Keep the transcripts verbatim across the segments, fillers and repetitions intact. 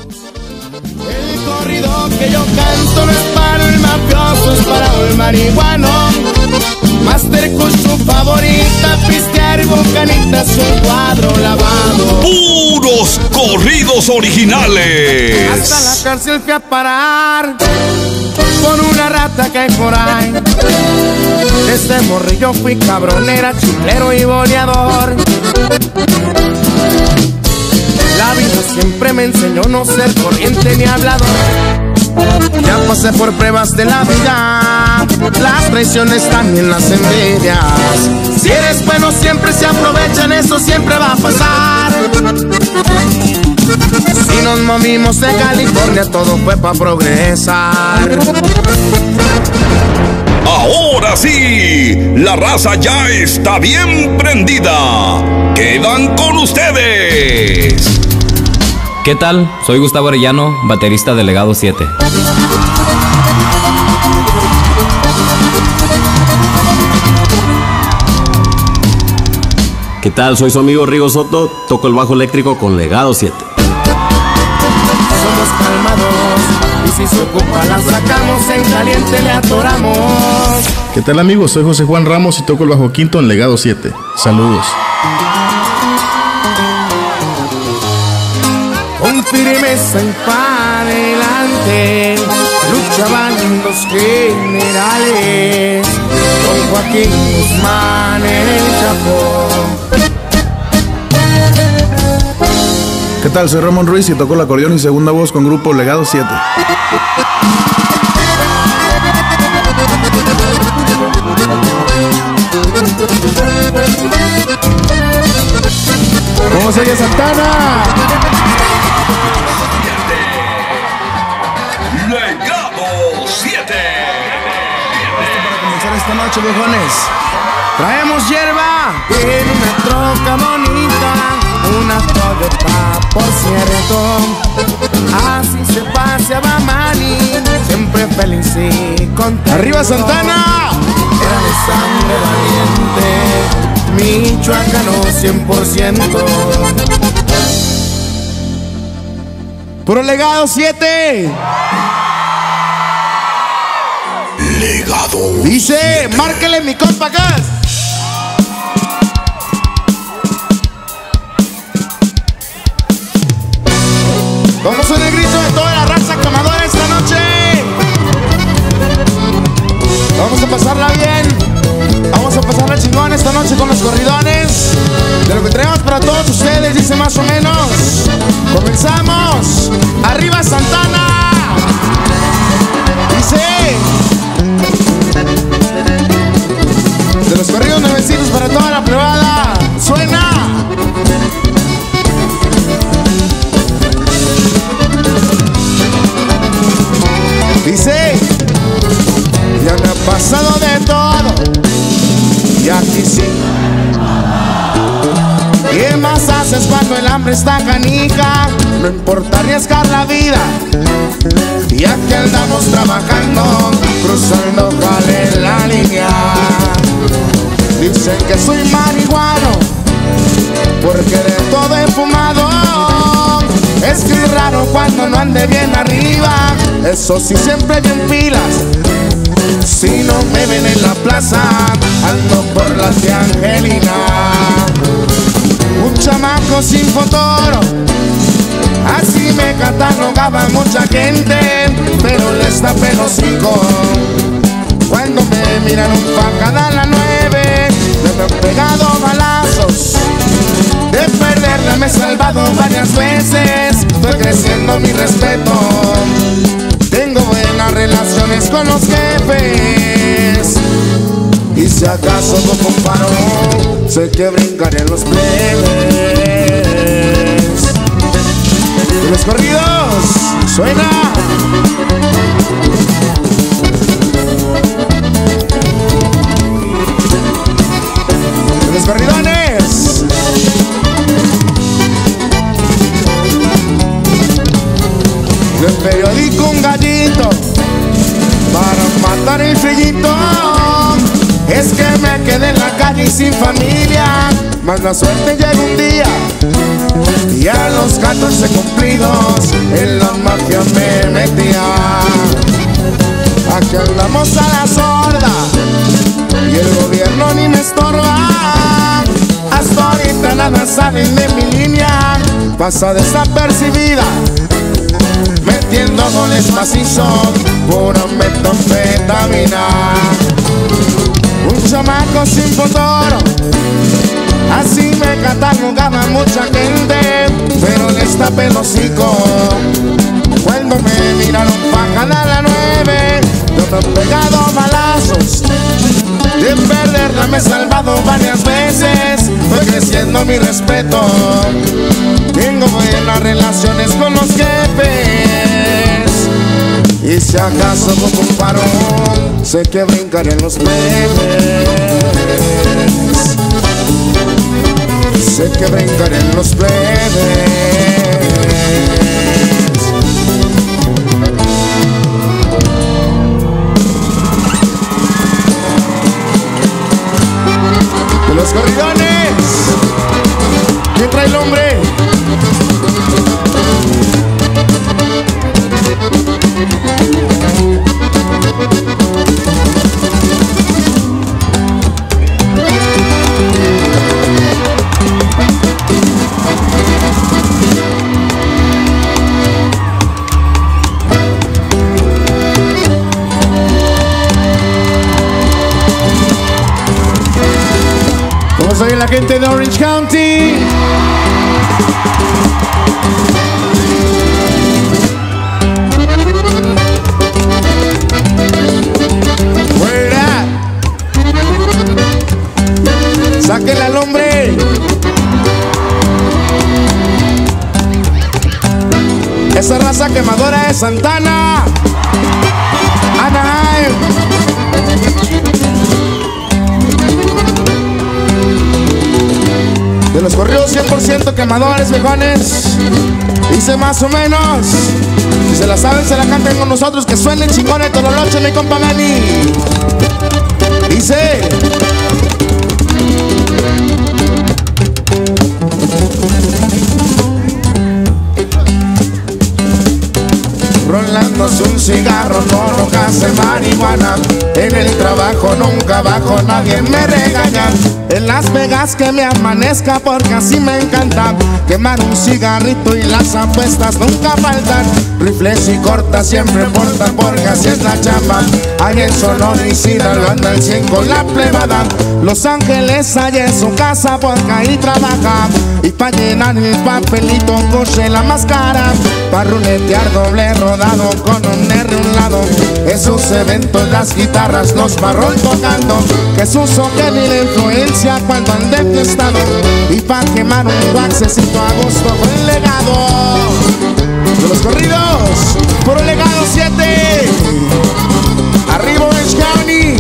El corrido que yo canto no es para el mafioso, es para el marihuano. Master con su favorita, pistear bocanitas, un cuadro lavado. Puros corridos originales. Hasta la cárcel fui a parar por una rata que hay por ahí. Desde morrillo fui cabronera, chulero y boleador. La vida siempre me enseñó no ser corriente ni hablador. Ya pasé por pruebas de la vida, las traiciones también las envidias. Si eres bueno siempre se aprovechan, eso siempre va a pasar. Si nos movimos de California todo fue para progresar. Ahora sí, la raza ya está bien prendida. Quedan con ustedes. ¿Qué tal? Soy Gustavo Arellano, baterista de Legado siete. ¿Qué tal? Soy su amigo Rigo Soto, toco el bajo eléctrico con Legado siete. Somos calmados y si se ocupa la sacamos, en caliente le atoramos. ¿Qué tal amigos? Soy José Juan Ramos y toco el bajo quinto en Legado siete. Saludos. Con firmeza y para adelante luchaban los generales, con Joaquín Guzmán el Chapo. ¿Qué tal? Soy Ramón Ruiz y toco el acordeón y segunda voz con grupo Legado siete. ¿Cómo se oye Santana? Legado siete. Listo para comenzar esta noche, viejones. Traemos hierba en una troca bonita, una Toyota, por cierto. Así se paseaba Manny, siempre feliz y contento. ¡Arriba Santana! Era de sangre valiente, michoacano cien por ciento. ¡Puro Legado siete! Legado. Dice, márquele mi compa Gas. Vamos en el grito de toda la raza camadora esta noche. Vamos a pasarla bien. Vamos a pasarla chingón esta noche con los corridones. De lo que traemos para todos ustedes, dice más o menos. Comenzamos. Arriba Santana. Dice. De los corridos nuevecitos para toda la plebada. Suena. Dice, ya me ha pasado de todo y aquí sí. ¿Qué más haces cuando el hambre está canija? No importa arriesgar la vida, y aquí andamos trabajando, cruzando jale la línea. Dicen que soy marihuano porque de todo he fumado. Es que es raro cuando no ande bien arriba, eso sí siempre bien pilas. Si no me ven en la plaza, ando por la de Angelina. Un chamaco sin futuro, así me catalogaba mucha gente, pero les tapé el hocico. Cuando me miraron pa' cada la nueve, me han pegado balazos. De perderla me he salvado varias veces, fue creciendo mi respeto. Tengo buenas relaciones con los jefes, y si acaso no comparo, sé que brincaré en los plebes. De los corridos, suena. De los corridones. Del periódico un gallito para matar el frillito. Es que me quedé en la calle y sin familia, mas la suerte llega un día y a los catorce cumplidos en la salen de mi línea, pasa desapercibida, metiendo goles macizos, pura metanfetamina. Un chamaco sin futuro, así me catalogaba mucha gente, pero les tapé el hocico cuando me miraron pa' ganar la nueve. Yo me he pegado balazos, de perderla me he salvado varias veces. Fue creciendo mi respeto, tengo buenas relaciones con los jefes. Y si acaso como un parón, sé que brincaré en los plebes. Sé que brincaré en los plebes. De los corridones, ¿quién trae el hombre? Soy la gente de Orange County. Fuera. Sáquenle al hombre. Esa raza quemadora de Santana, Anaheim. De los corridos cien por ciento quemadores, viejones. Dice más o menos. Si se la saben, se la canten con nosotros. Que suene chingones todo lo noche, mi compa Manny. Dice. Rolándose un cigarro, no lo que hace marihuana. En el trabajo nunca bajo, nadie me regaña. En Las Vegas que me amanezca porque así me encanta. Quemar un cigarrito y las apuestas nunca faltan. Rifles y cortas siempre portan porque así es la chamba. Ahí en Sonora y Sinaloa anda el cien con la plebada. Los Ángeles allá en su casa porque ahí trabaja. Y pa' llenar el papelito coche la máscara. Pa' ruletear doble rodado con un R a un lado. Esos eventos las guitarras los marrón tocando. Jesús que ni la influencia cuando ande fiestado. Y pa' quemar un waxecito a gusto fue el legado de los corridos por el legado siete. Arriba Orange County.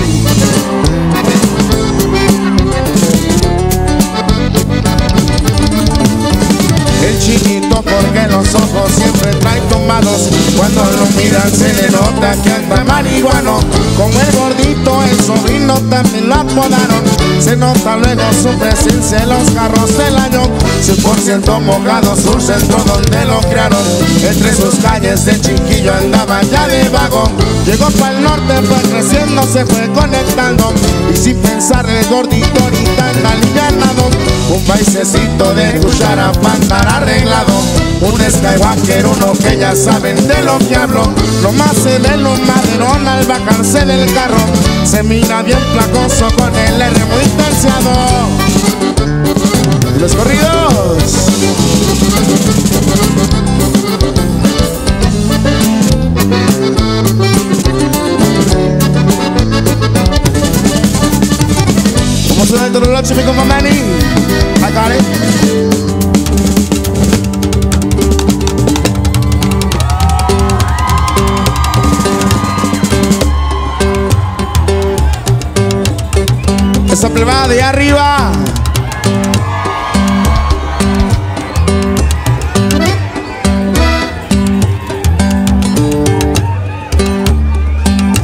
El chiquito porque los ojos siempre trae tomados. Cuando lo miran se le nota que anda marihuano. Como el gordito, el sobrino también lo apodaron. Se nota luego su presencia en los carros del año. Cien por ciento mojado su centro donde lo criaron. Entre sus calles de chiquillo andaba ya de vago. Llegó para el norte, fue creciendo, se fue conectando. Y sin pensar el gordito ahorita anda alivianado. Un paisecito de cuchara para andar arreglado. Un Skywalker, uno que ya saben de lo que hablo. Lo más se ve lo maderón al bajarse del carro. Se mira bien placoso con el R muy terciado. Y los corridos. ¿Cómo suena el Toroloche, mi compa Manny? I got it. Esa plebada de allá arriba.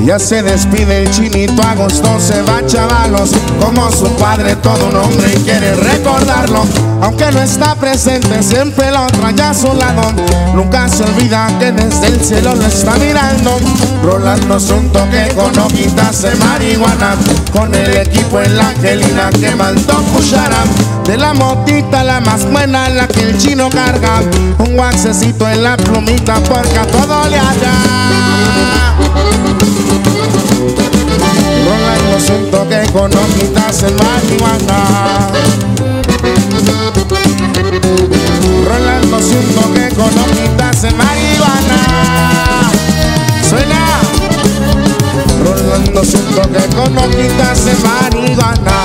Ya se despide el chinito, agosto se va, chavalos. Como su padre, todo un hombre y quiere recordarlo. Aunque no está presente, siempre lo trae a su lado. Nunca se olvida que desde el cielo lo está mirando. Rolando un toque con hojitas de marihuana, con el equipo en la Angelina que mandó cuchara. De la motita la más buena, la que el chino carga. Un waxecito en la plumita porque a todo le haya. Rolando un toque con hojitas de marihuana. Rolando un toque con hojitas de marihuana. Suena. Rolando un toque con hojitas de marihuana.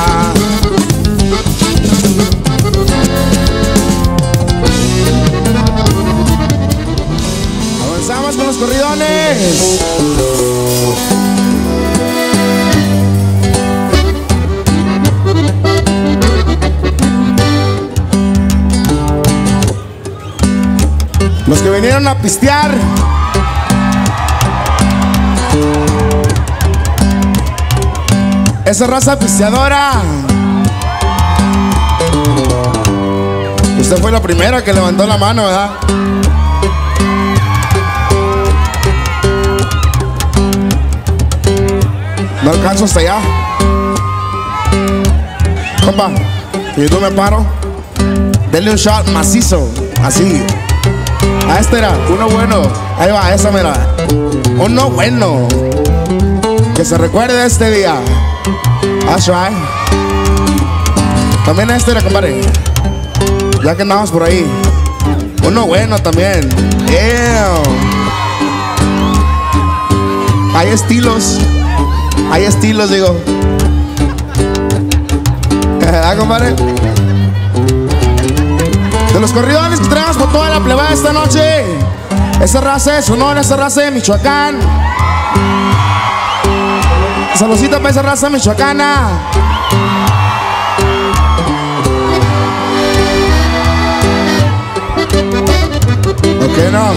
Avanzamos con los corridones. Los que vinieron a pistear. Esa raza pisteadora. Usted fue la primera que levantó la mano, ¿verdad? No alcanzo hasta allá. Compa, si yo me paro, denle un shot macizo, así. Ah, este era, uno bueno. Ahí va, esa mira. Uno bueno. Que se recuerde de este día. That's right. También este era, compadre. Ya que andamos por ahí. Uno bueno también. Yeah. Hay estilos. Hay estilos, digo. ¿Ah, compadre? De los corridones que traemos por toda la plebada esta noche. Esa raza es honor, esa raza de Michoacán. Saludcita para esa raza michoacana. ¿Ok, no?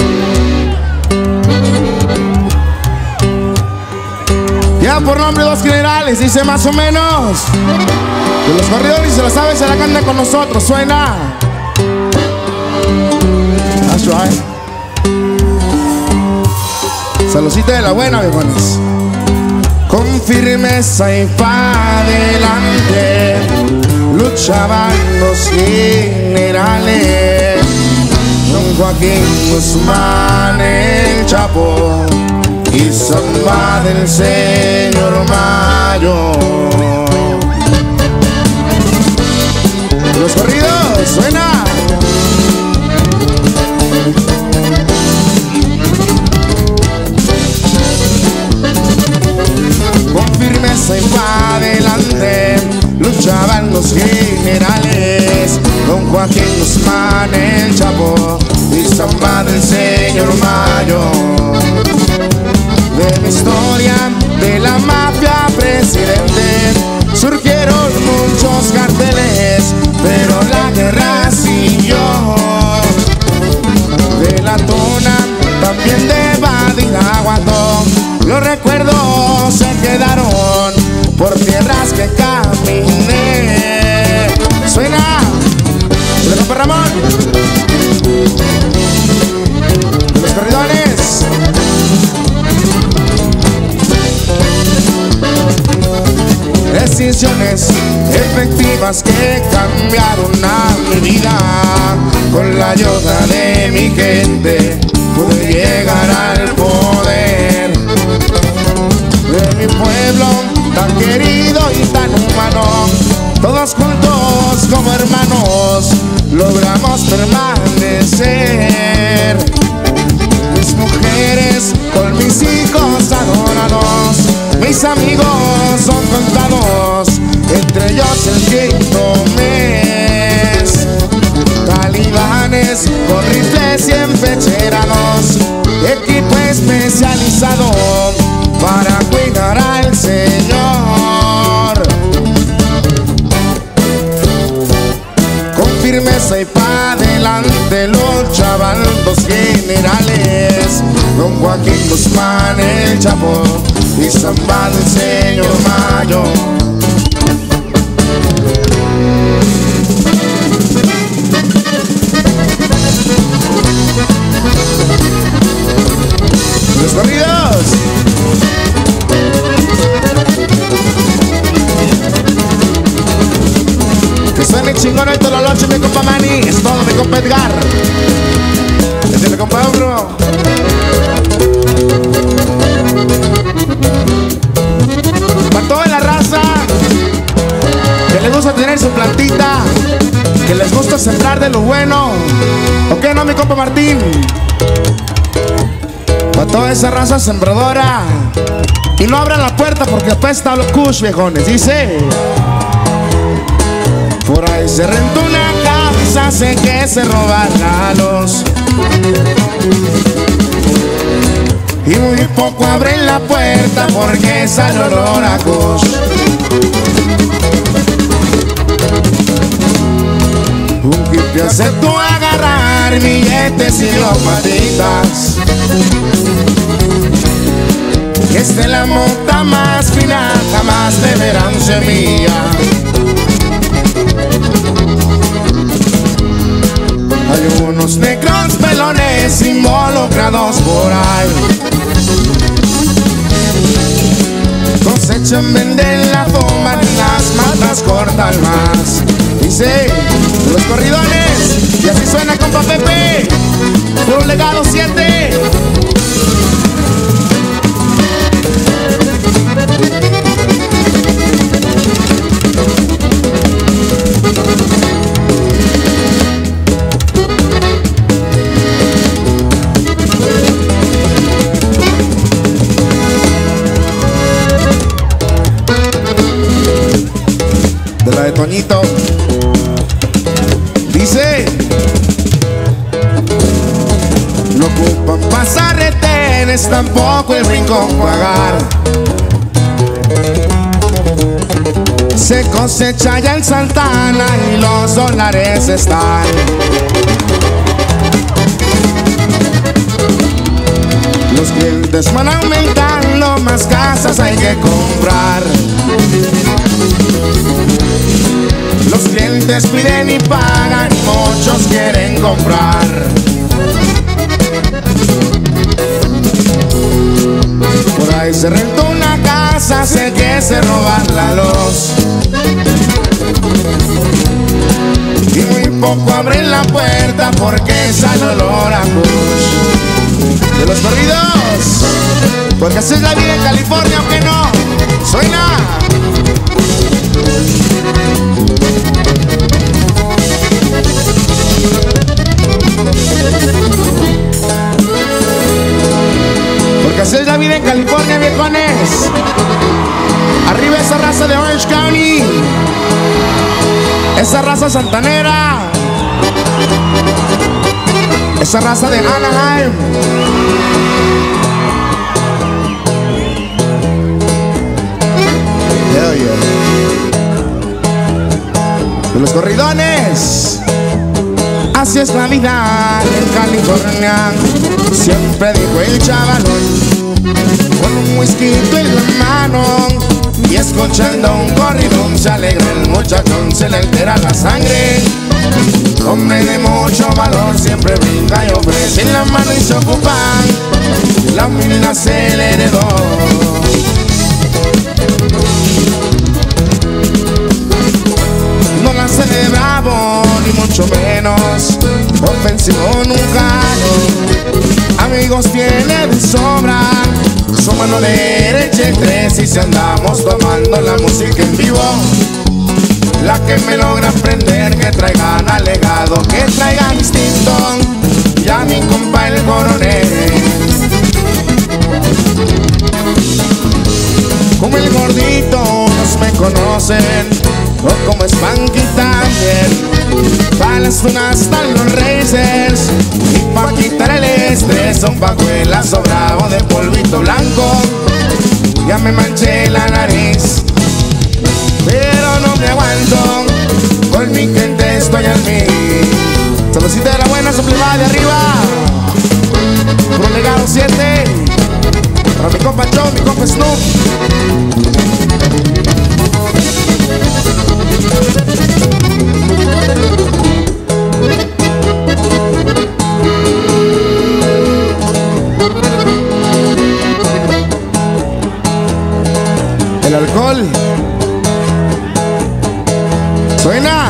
Ya por nombre dos generales, dice más o menos. De los corridones, se la sabe, se la canta con nosotros, suena. That's right. Saludcita de la buena, viejones. Con firmeza y pa' adelante luchaban los generales. Don Joaquín Guzmán, el Chapo, y Zamba del señor Mayo. Los corridos, suena. Con firmeza y pa' adelante luchaban los generales. Don Joaquín Guzmán, el Chapo, y Zamba del señor Mayo. De la historia de la mafia, presidente, surgieron muchos carteles, pero la guerra siguió. De la Tona, también de Badiraguato, los recuerdos se quedaron por tierras que caminé. Suena, de Rompe Ramón, de los corridones. Decisiones efectivas que cambiaron a mi vida. Con la ayuda de mi gente pude llegar al poder. De mi pueblo tan querido y tan humano, todos juntos como hermanos logramos permanecer. Mis mujeres con mis hijos adorados, mis amigos son contados, entre ellos el quinto mes. Talibanes con rifles y empecherados, equipo especializado para cuidar al Señor. Con firmeza y pa' adelante luchaban dos generales. Don Joaquín Guzmán, el Chapo y Zambada, el señor Mayo. Los corridos. Que suene chingón el tololoche, mi compa Manny. Es todo, mi compa Edgar. Este mi compa Bro. Para toda la raza que les gusta tener su plantita, que les gusta sembrar de lo bueno. ¿Ok, no, mi compa Martín? Para toda esa raza sembradora. Y no abran la puerta porque apesta los kush, viejones. Dice: por ahí se rentó una casa, sé que se roban la luz, y muy poco abren la puerta porque sale olor a kush. Un hippie aceptó agarrar billetes y dos patitas. Esta es la mota más fina, jamás le verán semilla. Hay unos negros pelones involucrados por ahí. Cosechan, venden, la fuman, las matas cortan más. Dice los corridones, y así suena compa Pepe, por un legado siete. De la de Toñito. Dice: no ocupan pasar retenes, tampoco el rincón pagar. Se cosecha ya en Santana y los dólares están. Los clientes van aumentando, más casas hay que comprar. Los clientes piden y pagan, muchos quieren comprar. Por ahí se rentó una casa, sé que se roban la luz, y muy poco abren la puerta porque sale olor a kush. De los corridos, porque así es la vida en California, aunque no suena. Porque así es la vida en California, viejones. Arriba esa raza de Orange County, esa raza santanera, esa raza de Anaheim. Hell yeah. De los corridones. Así es la vida en California, siempre dijo el chavalón, con un whisky en la mano y escuchando un corridón. Se alegra el muchachón, se le altera la sangre. Hombre de mucho valor, siempre brinda y ofrece en la mano y se ocupan. La humildad se le heredó. No la hace de bravo, ni mucho menos ofensivo nunca, no. Amigos tiene de sobra, su mano derecha y tres, y si andamos tomando la música en vivo, la que me logra aprender, que traigan alegado, que traigan instinto, ya mi compa el coronel. Como el gordito nos me conocen, o como Spanky también. Pa' las tunas están los racers, y pa' quitar el estrés son pajuelas o bravo de polvito blanco. Ya me manché la nariz, pero no me aguanto, con mi gente estoy al mí. Saludcita de la buena, soplivada de arriba, por un legado siete. compa Snoop. El alcohol suena.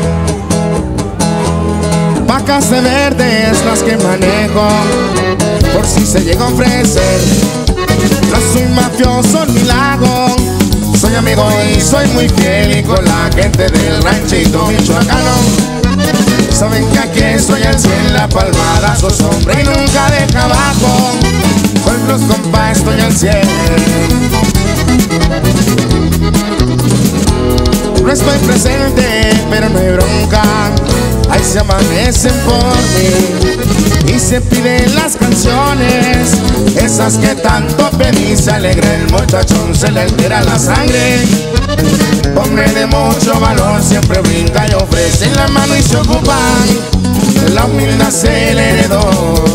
Vacas de verdes las que manejo, por si se llega a ofrecer. No soy mafioso ni lago, soy amigo y soy muy fiel. Y con la gente del ranchito michoacano, saben que aquí estoy al cien. La palmada sos hombre y nunca deja abajo. Con los compas estoy al cien. No estoy presente, pero no hay bronca. Ahí se amanecen por mí y se piden las canciones, esas que tanto pedí. Se alegra el muchachón, se le altera la sangre. Hombre de mucho valor, siempre brinda y ofrece la mano y se ocupan. La humildad se le heredó.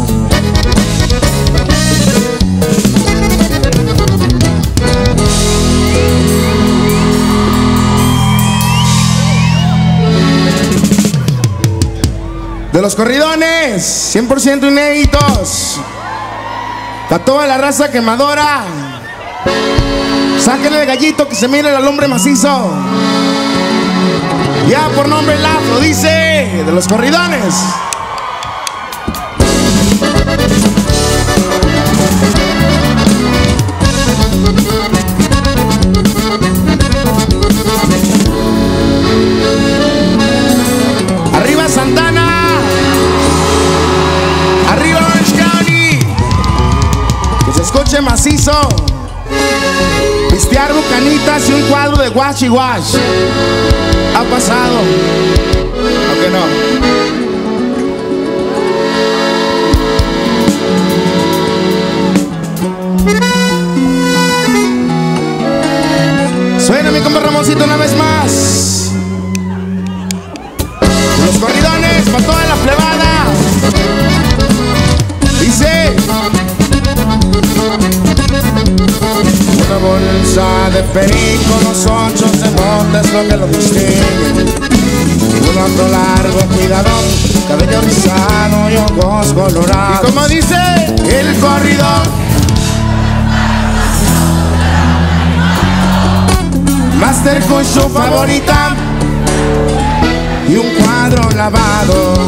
De los corridones, cien por ciento inéditos, para toda la raza quemadora. Sáquenle el gallito que se mire el hombre macizo. Ya por nombre el afro dice, de los corridones. Arriba Santana. Escuche macizo, pistear bucanitas y un cuadro de guachi guach. Ha pasado, ¿o que no? Suena mi compa Ramoncito una vez más. Los corridones para toda la plebada. Dice: una bolsa de perico, los ocho de monte es lo que lo distingue. Un otro largo cuidadón, cabello rizado y ojos colorados. Y como dice el corridor, Master con su favorita y un cuadro lavado.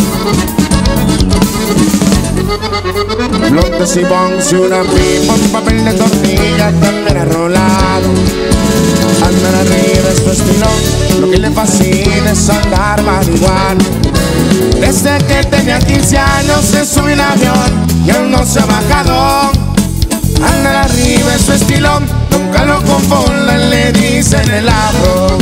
Blondes y bongs y una pipa, un papel de tortilla también arrolado. Andar arriba es su estilo, lo que le fascina es andar marihuana. Desde que tenía quince años se sube un avión y aún no se ha bajado. Andar arriba es su estilo, nunca lo confundan, le dicen el afro.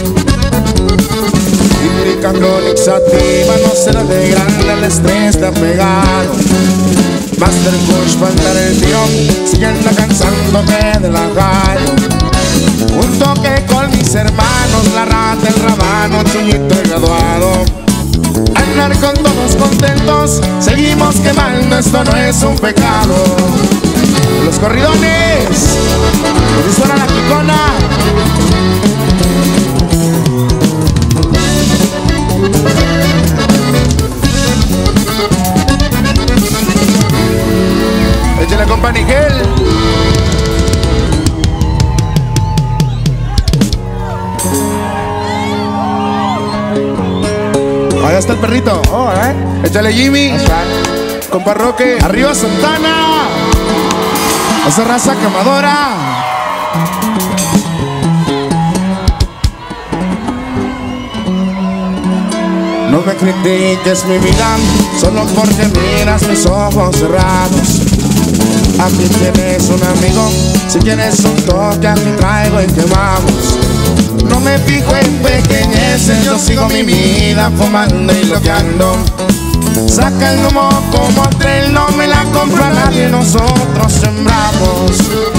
Indica crónica sativa, no será de grande, el estrés está pegado. Master Kush para andar el tirón, siguiendo cansándote de la gallo. Un toque con mis hermanos, la rata, el rabano, chuñito y graduado. Andar con todos contentos, seguimos quemando, esto no es un pecado. Los corridones, que suena la picona. Échale compa Nigel. Allá está el perrito. Oh, ¿eh? Échale Jimmy. Compa Roque. Arriba Santana. Esa raza quemadora. No me critiques mi vida, solo porque miras mis ojos cerrados. Aquí tienes un amigo, si quieres un toque aquí traigo y quemamos. No me fijo en pequeñeces, yo sigo mi vida fumando y loqueando. Saca el humo como tren, no me la compra nadie, nosotros sembramos.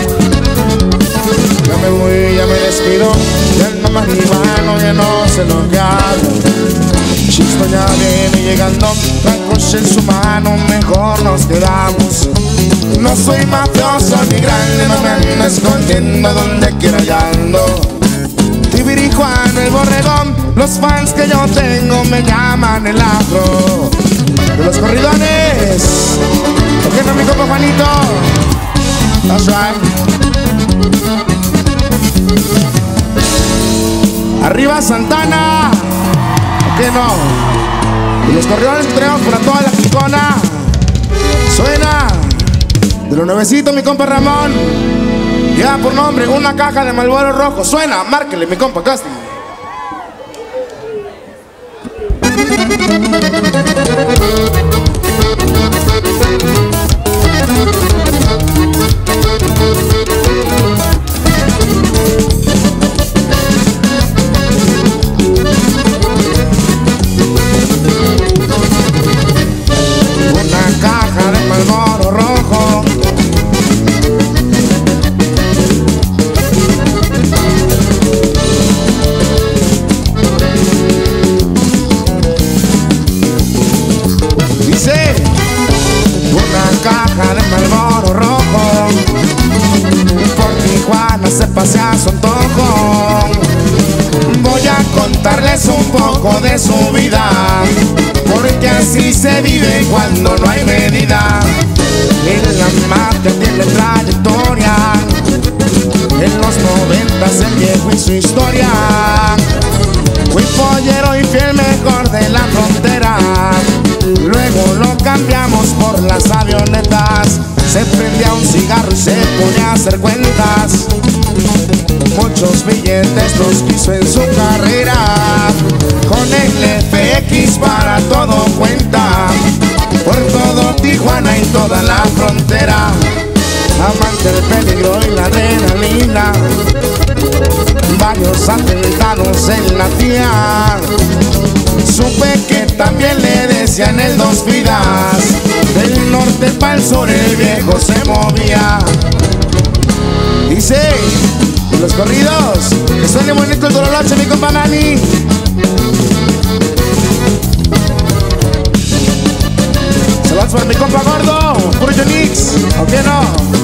Ya me voy, ya me despido, ya no más marihuano, ya no sé lo que hago. Chisto ya viene llegando, trancos en su mano, mejor nos quedamos. No soy mafioso ni grande, no me ando escondiendo, donde quiera ya ando. Tibirijuano, el borregón, los fans que yo tengo me llaman el afro. De los corridones, ¿por qué no mi compa Juanito? That's right. Arriba Santana, ¿por qué no? Y los corridones que tenemos para toda la picona. Suena de lo nuevecito, mi compa Ramón. Lleva por nombre una caja de Marlboro rojo. Suena, márquele, mi compa Casting. Se pasea a su antojo. Voy a contarles un poco de su vida, porque así se vive cuando no hay medida. En la mafia tiene trayectoria, en los noventas el viejo y su historia. Fui pollero y fiel mejor de la frontera, luego lo cambiamos por las avionetas. Se prendía un cigarro y se ponía a hacer cuentas. Muchos billetes los quiso en su carrera. Con el F X para todo cuenta, por todo Tijuana y toda la frontera. Amante del peligro y la adrenalina, varios atentados en la tía. Supe que también le decían el dos vidas. Del norte para el sur el viejo se movía. Dice, los corridos, que suene bonito el Dololoche, mi compa Nani. Saludos para mi compa Gordo, puro Yonix, ¿o qué no?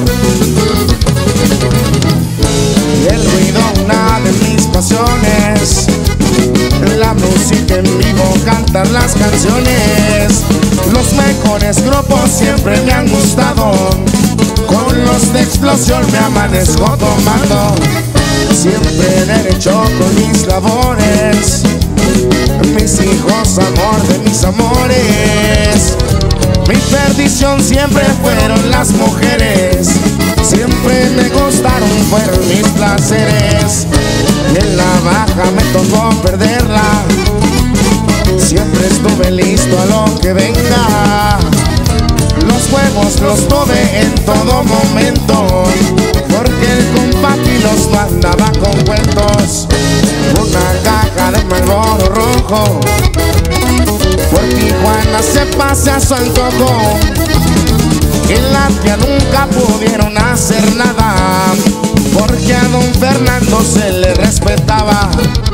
Y el ruido, una de mis pasiones, la música en vivo, cantar las canciones. Los mejores grupos siempre me han gustado, con los de Explosión me amanezco tomando. Siempre derecho con mis labores, mis hijos, amor de mis amores. Mi perdición siempre fueron las mujeres, siempre me gustaron, fueron mis placeres. Y en la baja me tocó perderla, siempre estuve listo a lo que venga. Los juegos los tuve en todo momento, porque el compa Pilos no andaba con cuentos. Una caja de Marlboro rojo, por Tijuana se pasea a su antojo. En la que nunca pudieron hacer nada, porque a don Fernando se le respetaba.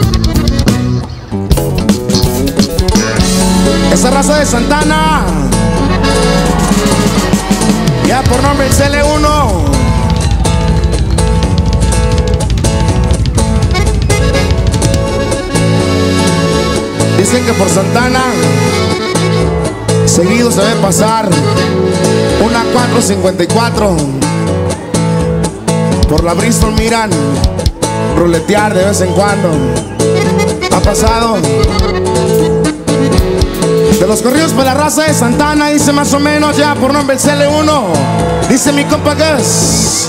Esa raza de Santana, ya por nombre el C L uno. Dicen que por Santana seguido se debe pasar una cuatro cincuenta y cuatro. Por la Bristol miran ruletear de vez en cuando. Ha pasado. De los corridos para la raza de Santana, dice más o menos ya por nombre el C L uno. Dice mi compa Gus.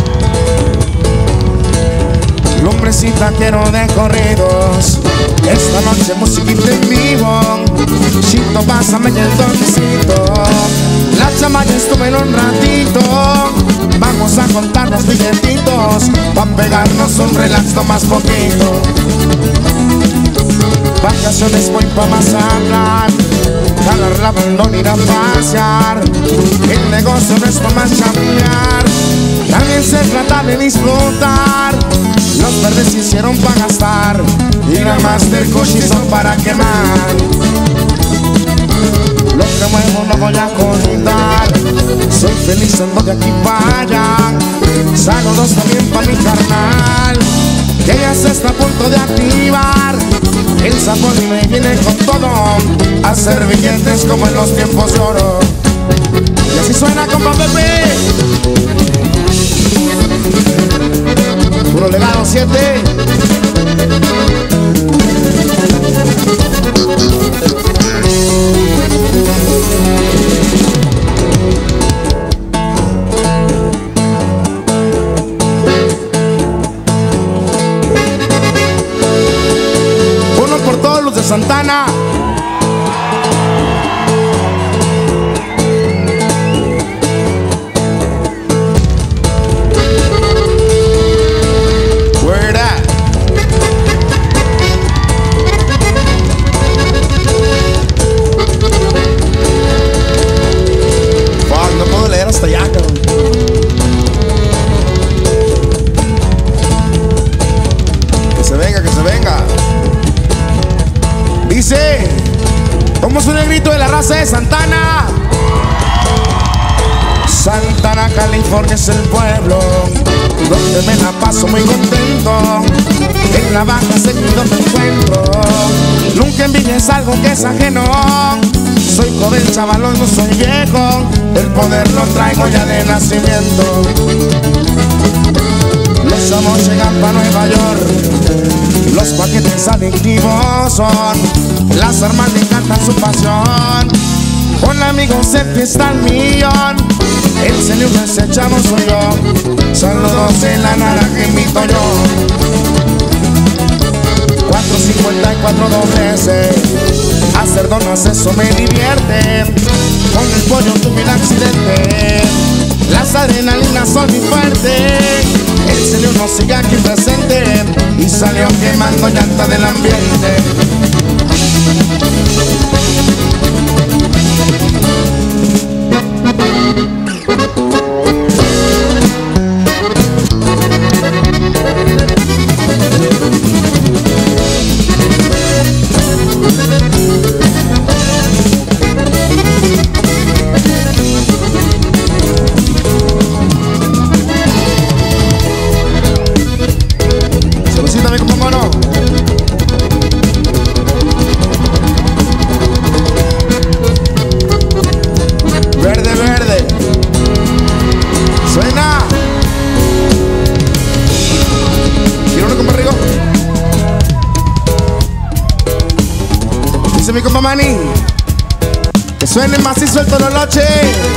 Lumbrecita quiero de corridos, esta noche musiquita en vivo. Chito, pásame el toquecito, la chama ya estuve en un ratito. Vamos a contar los billetitos, pa' pegarnos un relax más poquito. Vacaciones voy pa' Mazatlán, jalar la bandón, ir a pasear. El negocio no es pa' más chambear, también se trata de disfrutar. Los verdes se hicieron pa' gastar y la Master Kush hizo para quemar. Lo que muevo no voy a contar, soy feliz pasando de aquí para allá. Saludos también pa' mi carnal, que ya se está a punto de activar. El sapón y me viene con todo a hacer billetes como en los tiempos de oro. Y así suena, compa Pepe. Puro Legado siete. Uno por todos los de Santana. Hasta allá, cabrón. Que se venga, que se venga. Dice, ¿cómo suena el grito de la raza de Santana? Santana, California es el pueblo donde me la paso muy contento. En la baja seguido me encuentro. Nunca envidies algo que es ajeno. Soy joven, chavalón, no soy viejo. El poder lo traigo ya de nacimiento. Los amos llegan para Nueva York. Los paquetes adictivos son. Las armas le encantan su pasión. Con amigos se fiesta al millón. El señor desechamos soy yo. Saludos en la naranja invito yo. cuatro cincuenta y cuatro dobles. Hacer donas eso me divierte. Con el pollo tuve el accidente. Las adrenalinas son mi fuerte. El señor no sigue aquí presente y salió quemando llanta del ambiente. Mi compa Manny, que suene macizo el tololoche.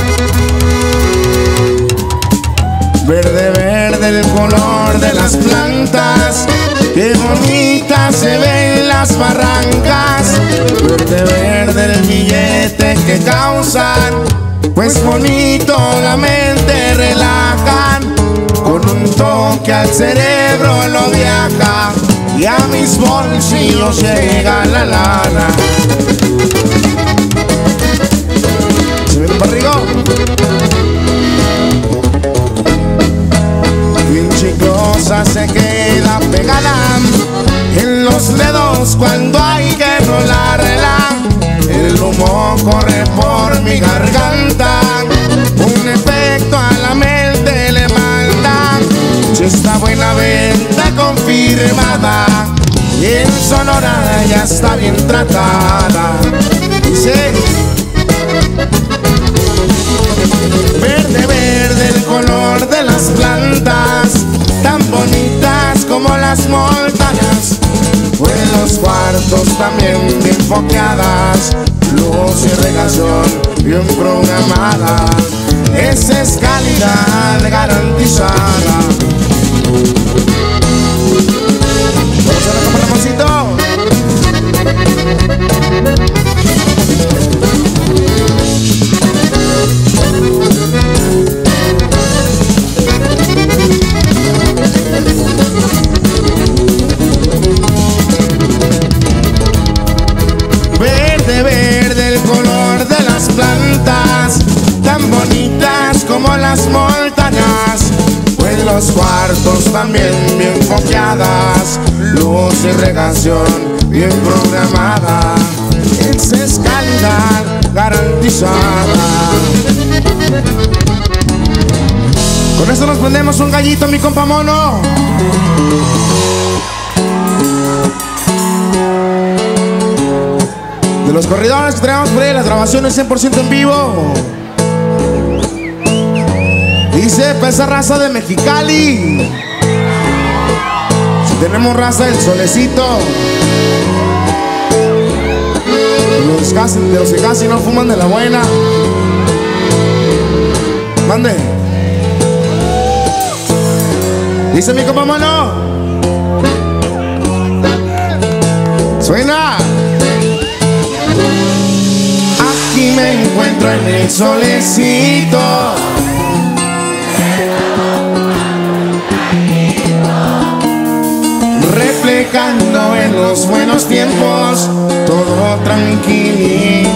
Verde, verde el color de las plantas, qué bonita se ven las barrancas. Verde, verde el billete que causan, pues bonito la mente relajan. Con un toque al cerebro lo viaja y a mis bolsillos llega la lana. ¿Se ve el barrigo? Bien chiclosa se queda pegada en los dedos cuando hay que rolarla. El humo corre por mi garganta, un efecto a la mente le manda. Si está buena venta confirmada y en Sonora ya está bien tratada. Dice, verde, verde el color de las plantas, tan bonitas como las montañas. Pues los cuartos también bien foqueadas, luz y regación bien programada. Esa es calidad garantizada. Vamos a ver con Ramoncito. Verde, verde el color de las plantas, tan bonitas como las montañas. Pues los cuartos también bien foqueadas, luz y regación bien programada. Esa es calidad garantizada. prendemos un gallito, mi compa mono. De los corredores que traemos por ahí, las grabaciones cien por ciento en vivo. Dice, pa' esa raza de Mexicali. Si tenemos raza del Solecito. De los, casi, de los que casi no fuman de la buena. Mande. Dice mi compa mano. Suena. Aquí me encuentro en el solecito, reflejando en los buenos tiempos, todo tranquilito.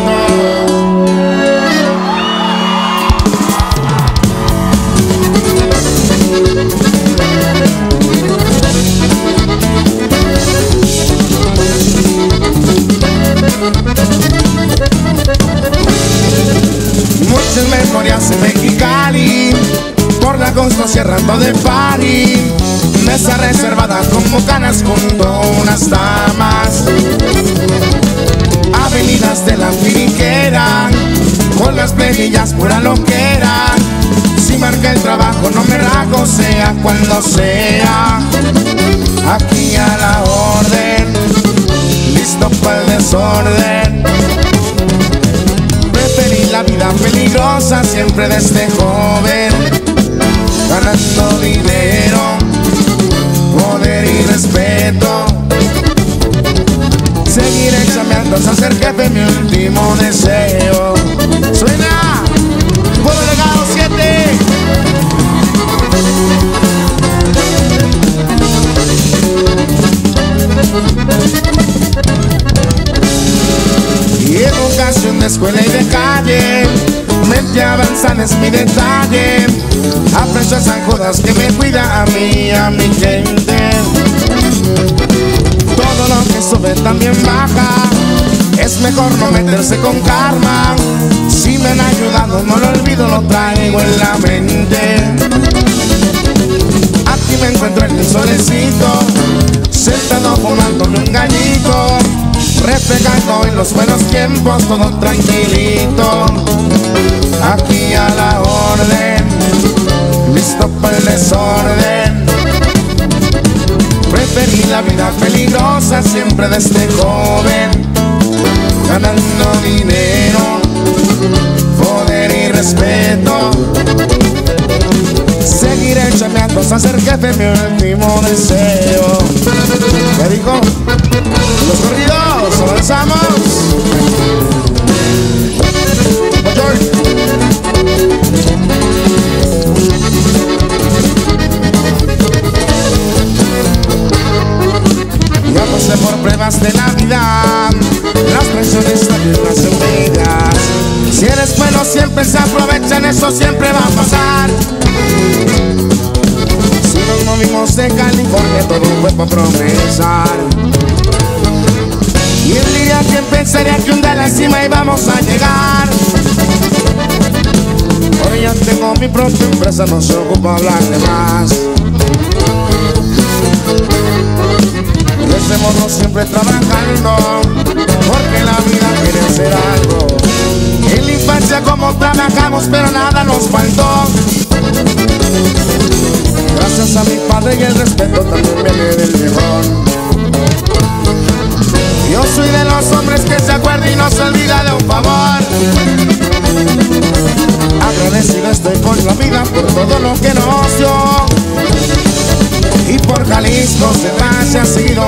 Muchas memorias en Mexicali, por la costa cerrando de party, mesa reservada como canas junto a unas damas, avenidas de la finiquera, con las plebillas pura loquera. Si marca el trabajo no me rajo, sea cuando sea, aquí a la orden, listo para el desorden. Preferí la vida peligrosa siempre desde joven, ganando dinero, poder y respeto. Seguiré chameando hasta ser jefe, mi último deseo. Suena, Pueblo Legado siete. Y educación de escuela y de calle, mente avanzada es mi detalle. Aprecio a San Judas que me cuida a mí y a mi gente. Todo lo que sube también baja, es mejor no meterse con karma. Si me han ayudado no lo olvido, lo traigo en la mente. Aquí me encuentro en el solecito, sentado fumándome un gallito, reflejando en los buenos tiempos, todo tranquilito. Aquí a la orden, listo para el desorden. Preferí la vida peligrosa siempre desde joven, ganando dinero, poder y respeto. Seguiré chameando hasta ser jefe, mi último deseo. ¿Qué dijo? Los corridos, avanzamos. Ya pasé por pruebas de la vida, las presiones también las envidias. Si eres bueno siempre se aprovechan, eso siempre va a pasar. Si nos movimos de California todo fue por promesar. Y el día que pensaría que un día a la cima íbamos a llegar. Hoy ya tengo mi propia empresa, no se ocupa hablar de más. Desde morro siempre trabajando, porque la vida quiere ser algo. En la infancia como trabajamos, pero nada nos faltó. Gracias a mi padre y el respeto también viene del viejón. Yo soy de los hombres que se acuerda y no se olvida de un favor. Agradecido estoy con la vida por todo lo que nos dio, y por Jalisco se ha sido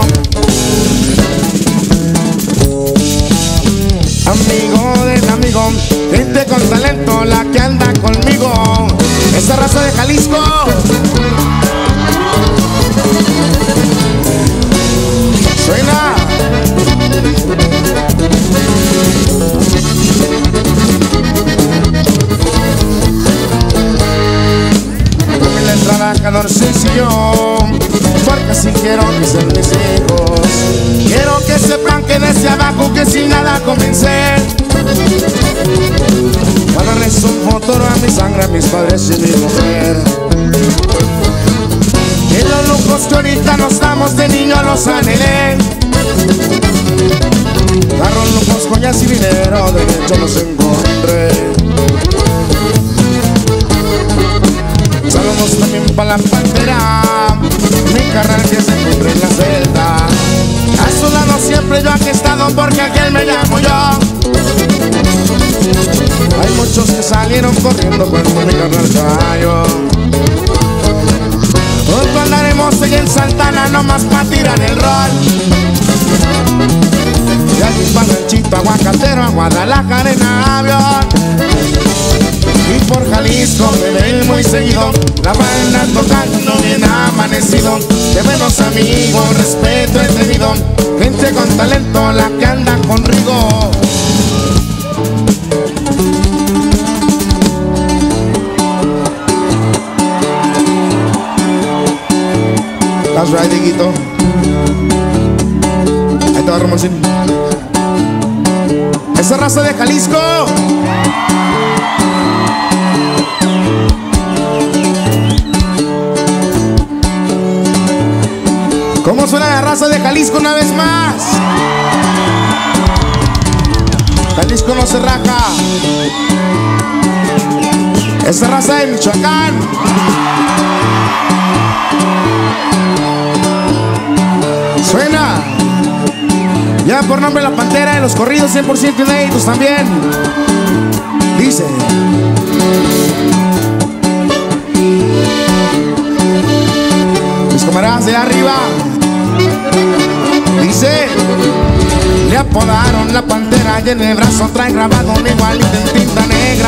amigo del amigo, gente con talento la que anda conmigo. Esa raza de Jalisco. Suena. Humilde trabajador sencillo, porque así quiero que sean mis hijos. Quiero que sepan que desde abajo, que sin nada comencé. a darles un futuro a mi sangre, a mis padres y mi mujer. Y los lujos que ahorita nos damos de niño los anhelé. Carros, lujos, joyas y dinero, de hecho los encontré. Saludos también para la pantera, mi carnal que se encuentra en la celda. A su lado siempre yo aquí he estado porque aquel me llamo yo. Hay muchos que salieron corriendo cuando mi carnal cayó. Junto andaremos ahí en Santana nomás pa' tirar el rol. Y aquí pa' Ranchito, Aguacatero, a Guadalajara en avión. Y por Jalisco me ven muy seguido, la banda tocando bien amanecido. De buenos amigos, respeto he tenido, gente con talento la que anda conmigo. That's right, Diguito. Ahí te va, Ramoncín. Esa raza de Jalisco. ¿Cómo suena la raza de Jalisco una vez más? Jalisco no se raja. Esa raza de Michoacán. Suena. Ya por nombre La Pantera, de los corridos cien por ciento inéditos también. Dice: mis camaradas de arriba. Dice: le apodaron La Pantera y en el brazo trae grabado un igualito en tinta negra.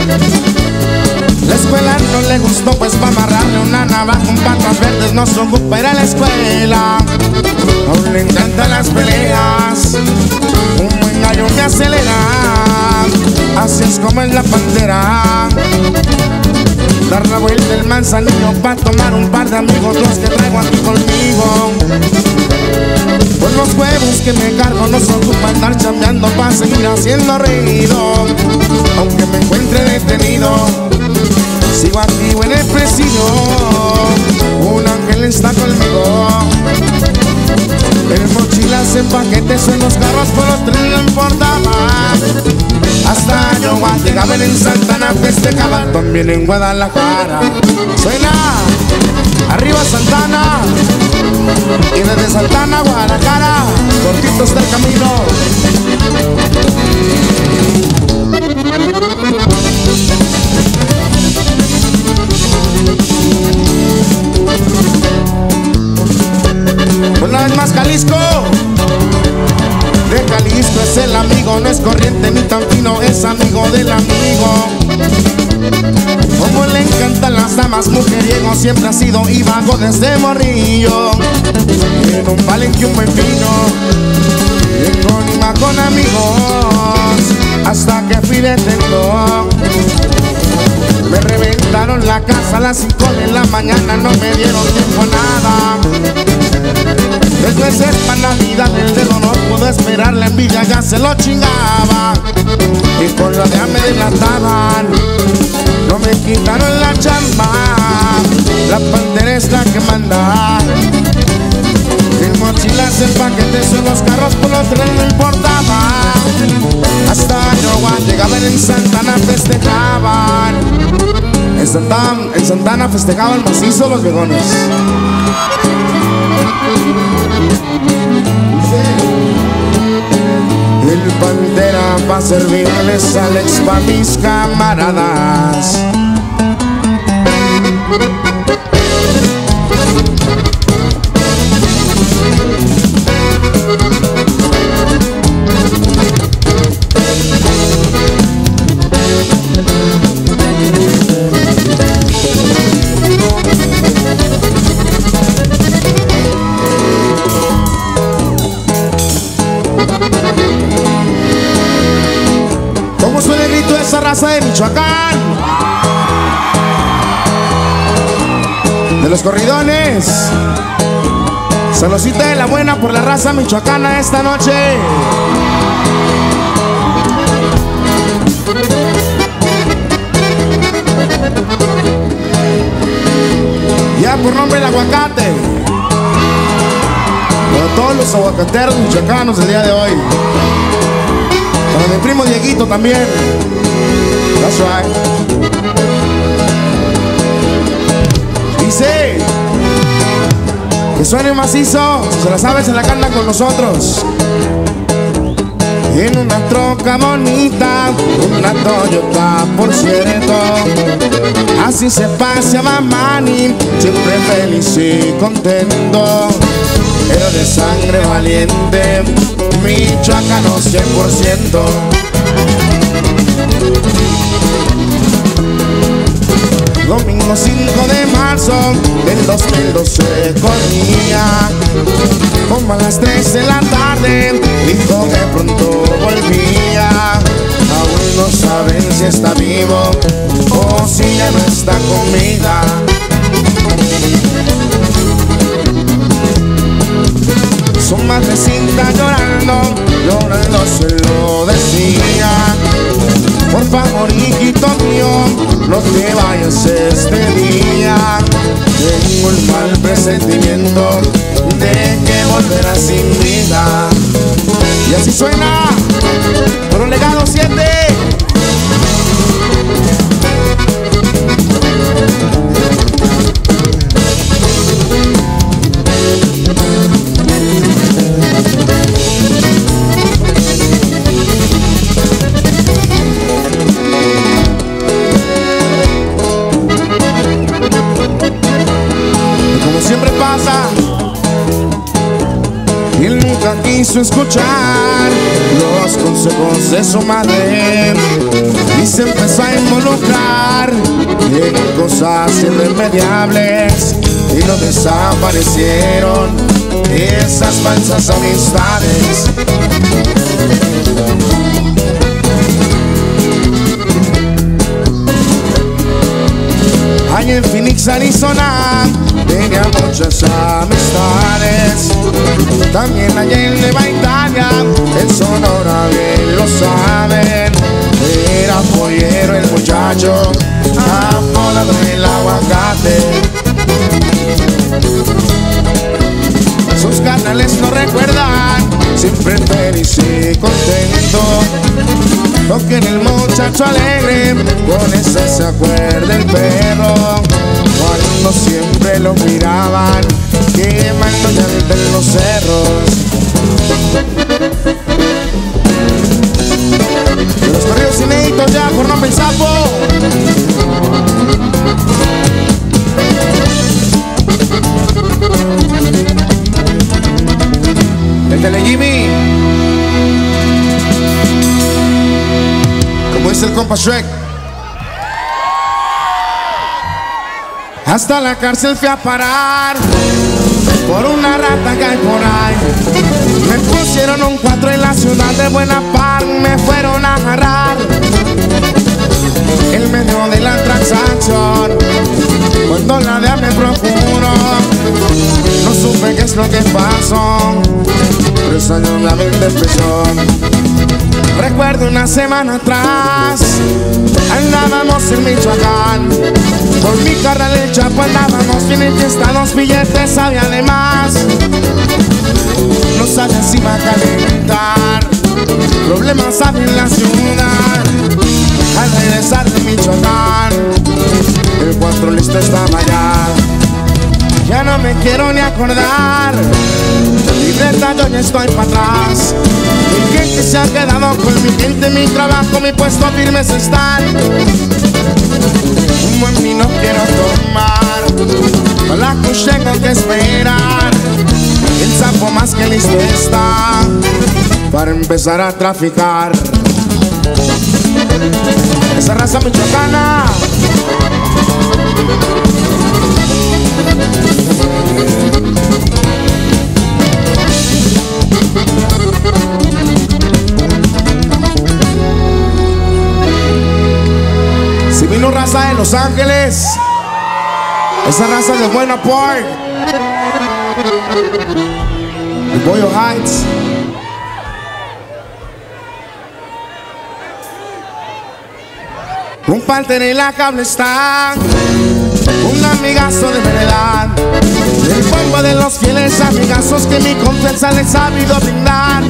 La escuela no le gustó, pues para amarrarle una navaja con patas verdes no se ocupa ir a la escuela. Aún le encantan las peleas, un buen gallo me acelera. Así es como es La Pantera. Dar la vuelta el manzanillo pa' tomar un par de amigos, los que traigo aquí conmigo. Pues los huevos que me cargo no se ocupan andar chambeando pa' seguir haciendo ruido. Aunque me encuentre detenido, sigo activo en el presidio. Un ángel está conmigo. En mochilas, en paquetes, en los carros, por los trenes no importaba. Hasta yo llegaba en Santana, festejaba también en Guadalajara. Suena, arriba Santana. Y desde Santana a Guadalajara, cortito está el camino. Una vez más Jalisco. De Jalisco es el amigo, no es corriente ni tan fino, es amigo del amigo. Como le encantan las damas, mujeriego siempre ha sido y vago desde morrillo. En un palenque un buen vino, en Colima con amigos, hasta que fui detenido. Me reventaron la casa a las cinco de la mañana, no me dieron tiempo a nada. Tres meses para Navidad el dedo no pudo esperar, la envidia ya se lo chingaba. Y con la de me delataban, no me quitaron la chamba. La Pantera es la que manda. En mochilas, en paquetes, en los carros, por los trenes no importaba. Hasta Iowa llegaban, en Santana festejaban. En Santana, en Santana festejaban macizo los viejones. El Pantera va a servirles al ex pa' mis camaradas. ¿Cómo suena el grito de esa raza de Michoacán? De los corridones. Saludcita de la buena por la raza michoacana esta noche. por nombre El Aguacate. Para todos los aguacateros michoacanos del día de hoy. Para mi primo Dieguito también. That's right. Dice que suene macizo. Si se la sabes, se la cantan con nosotros. En una troca bonita, una Toyota por cierto. Así se paseaba Manny, siempre feliz y contento. Era de sangre valiente, michoacano cien por ciento. Domingo cinco de marzo del dos mil doce corría, como a las tres de la tarde, dijo que pronto volvía. Aún no saben si está vivo o si ya no está con vida. Su madrecita llorando, llorando se lo decía: por favor, hijito mío, no te vayas este día. Tengo el mal presentimiento de que volverás sin vida. Y así suena por un Legado siete. Siempre pasa, y él nunca quiso escuchar los consejos de su madre y se empezó a involucrar en cosas irremediables y no desaparecieron esas falsas amistades. Allá en Phoenix, Arizona, tenía muchas amistades. También allá en Leva, Italia, en Sonora, bien lo saben. Era pollero el muchacho, apodado El Aguacate. Sus canales lo recuerdan, siempre feliz y contento. Toquen el muchacho alegre, con ese se acuerda el perro. Cuando siempre lo miraban, quemando llanta en los cerros. De los corridos inéditos ya por nombre El Sapo. El Tele Jimmy. Como dice el compa Shrek: hasta la cárcel fui a parar por una rata que hay por ahí. Me pusieron un cuatro en la ciudad de Buena Par, me fueron a agarrar en medio de la transacción. Cuando la D E A me procuró, no supe qué es lo que pasó. Tres años la mente en prisión. Recuerdo una semana atrás, andábamos en Michoacán. Por mi carrera del Chapo andábamos bien enfiestados, billetes había de más. No sabía si iba a calentar, problemas había en la ciudad. Al regresar de Michoacán, el cuatro listo estaba ya. Ya no me quiero ni acordar, libreta yo ya estoy para atrás. Mi gente se ha quedado con mi gente, mi trabajo, mi puesto firmes están. Un buen vino quiero tomar, para la cuch tengo que esperar. El Sapo más que listo está para empezar a traficar. Esa raza michoacana. Si vino raza de Los Ángeles, esa raza de Buena Park, de Boyle Heights, un partner en la cable está un amigazo de verdad. El pombo de los fieles amigazos que mi confianza les ha sabido brindar.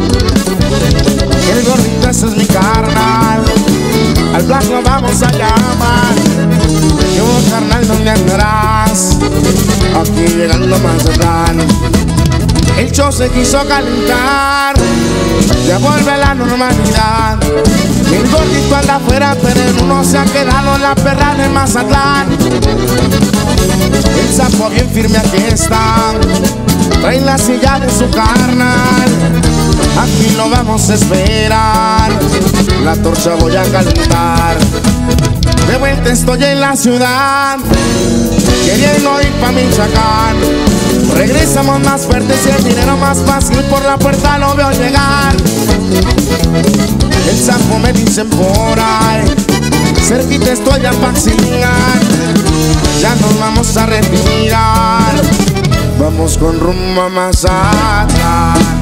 El gordito ese es mi carnal, al Black lo vamos a llamar. Yo carnal, ¿dónde andarás? Aquí llegando a Mazatlán. El show se quiso calentar, ya vuelve a la normalidad. El gordito anda afuera, pero en uno se ha quedado la perra de Mazatlán. El sapo bien firme aquí está, trae la silla de su carnal. Aquí lo vamos a esperar, la torcha voy a calentar. De vuelta estoy en la ciudad, queriendo ir pa' Michoacán. Regresamos más fuertes y el dinero más fácil por la puerta lo veo llegar. El sapo me dicen por ahí, cerquita estoy a Paxingan. Ya nos vamos a retirar, vamos con rumbo a Mazatlán.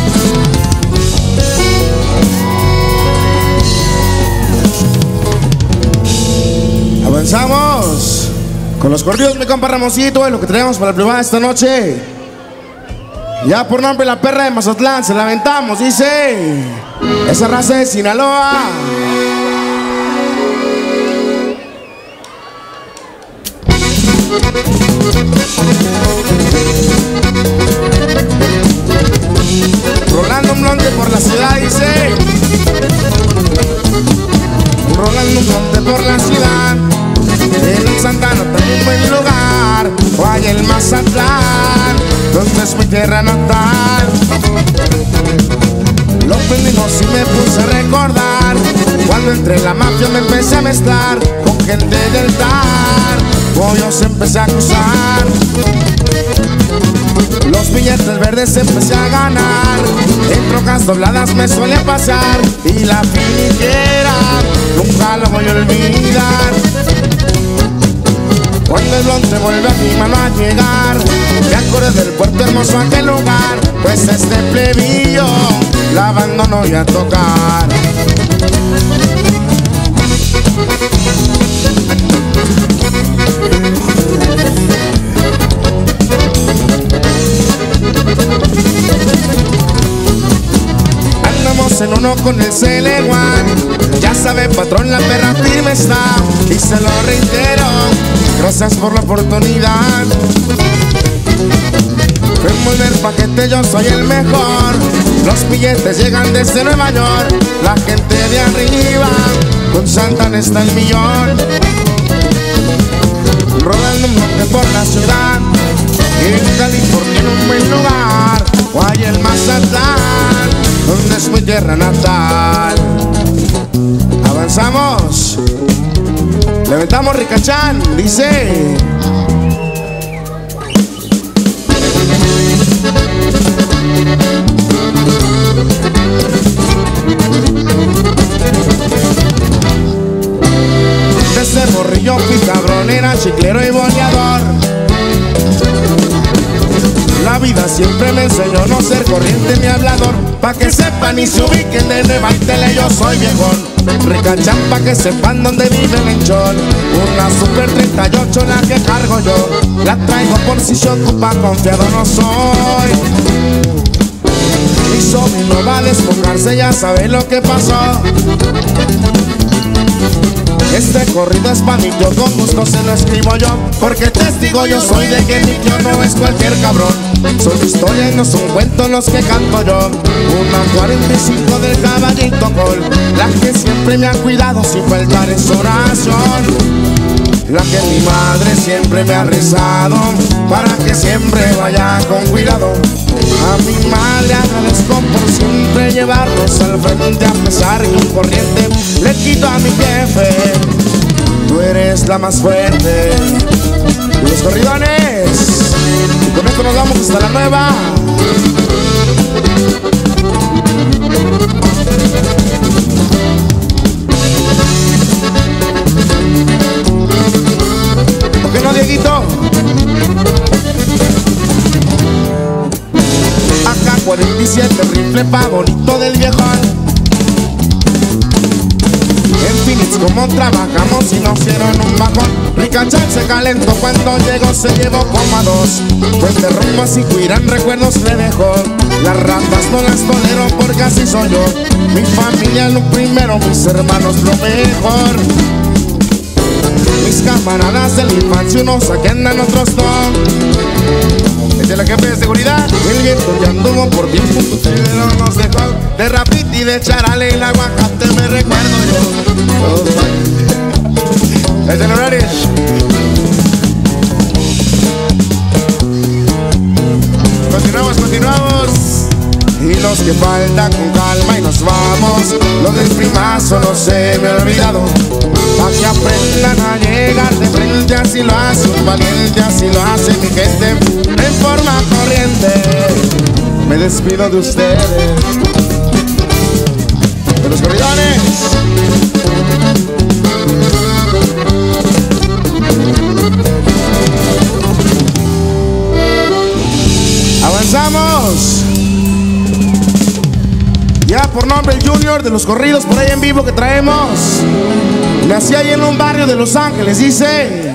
Avanzamos con los corridos, mi compa Ramosito, es lo que tenemos para la privada esta noche. Ya por nombre la perra de Mazatlán, se la aventamos, dice esa raza de Sinaloa. Rolando un blonde por la ciudad, dice. Rolando un blonde por la ciudad. En Santana también buen lugar, o hay el Mazatlán, donde es mi tierra natal. Lo pendimos y me puse a recordar cuando entre la mafia me empecé a mezclar con gente del T A R, pollos empecé a cruzar. Los billetes verdes empecé a ganar, en trocas dobladas me suele pasar, y la finiquera nunca la voy a olvidar. Cuando el blonde vuelve a mi mano a llegar, me acordé del puerto hermoso aquel lugar, pues este plebillo la abandono y a tocar. Andamos en uno con el Celeguán, ya sabe patrón la perra firme está, y se lo reitero, gracias por la oportunidad. Envolver paquete, yo soy el mejor. Los billetes llegan desde Nueva York. La gente de arriba, con Santana está el millón. Rodando un norte por la ciudad, en California en un buen lugar, o hay el Mazatlán, donde es mi tierra natal. Avanzamos, levantamos Ricachán, dice. Desde morrillo fui cabrón, era chiclero y boleador. La vida siempre me enseñó no ser corriente ni hablador. Pa' que sepan y se ubiquen de Nueva Tele, yo soy viejón. Ricachán pa' que sepan dónde vive el enchón. Una Super treinta y ocho la que cargo yo, la traigo por si se ocupa, confiado no soy. Mi sobrino va a desfocarse, ya sabe lo que pasó. Este corrido es pa' mi tío, con gusto se lo escribo yo, porque testigo yo soy de que mi tío no es cualquier cabrón. Son historias y no son cuentos los que canto yo. Una cuarenta y cinco del caballito Gol, la que siempre me ha cuidado sin faltar en su oración. La que mi madre siempre me ha rezado, para que siempre vaya con cuidado. A mi madre agradezco por siempre llevarnos al frente, a pesar que un corriente le quito a mi jefe. Tú eres la más fuerte. Y los corridones, y con esto nos vamos hasta la nueva. ¿Por qué no, Dieguito? A K cuarenta y siete, rifle pa' bonito del viejón. En Phoenix como trabajamos y nos dieron un bajón. Rica una chance calento. Cuando llegó se llevó como a dos. Pues de rumbo así cuidan recuerdos le dejó. Las ratas no las tolero porque así soy yo. Mi familia lo primero, mis hermanos lo mejor. Mis camaradas de la infancia, unos aquí andan, otros no. Este es el jefe de seguridad. El viento ya anduvo por tiempo, pero nos dejó. De rapiti y de charale y el aguacate me recuerdo yo. Es el horario. Continuamos, continuamos. Y los que faltan con calma y nos vamos. Lo del primazo no se me ha olvidado. Pa' que aprendan a llegar de frente, así lo hace un valiente, así lo hace mi gente en forma corriente. Me despido de ustedes, de los corridones. Avanzamos. Ya por nombre el Junior de los corridos por ahí en vivo que traemos. Nací ahí en un barrio de Los Ángeles, dice.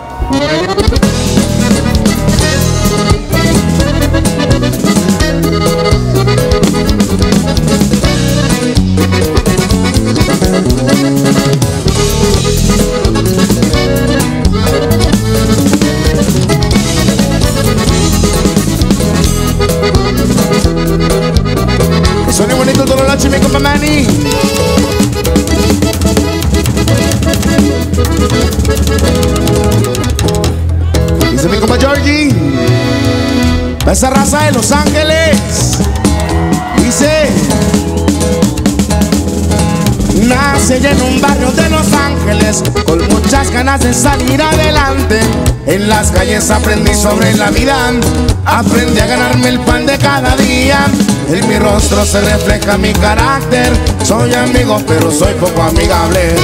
Suena bonito todo el noche, mi compa Manny. Dice mi compa Georgie. Esa raza de Los Ángeles. Dice. Nace en un barrio de Los Ángeles con muchas ganas de salir adelante. En las calles aprendí sobre la vida. Aprendí a ganarme el pan de cada día. En mi rostro se refleja mi carácter. Soy amigo pero soy poco amigable.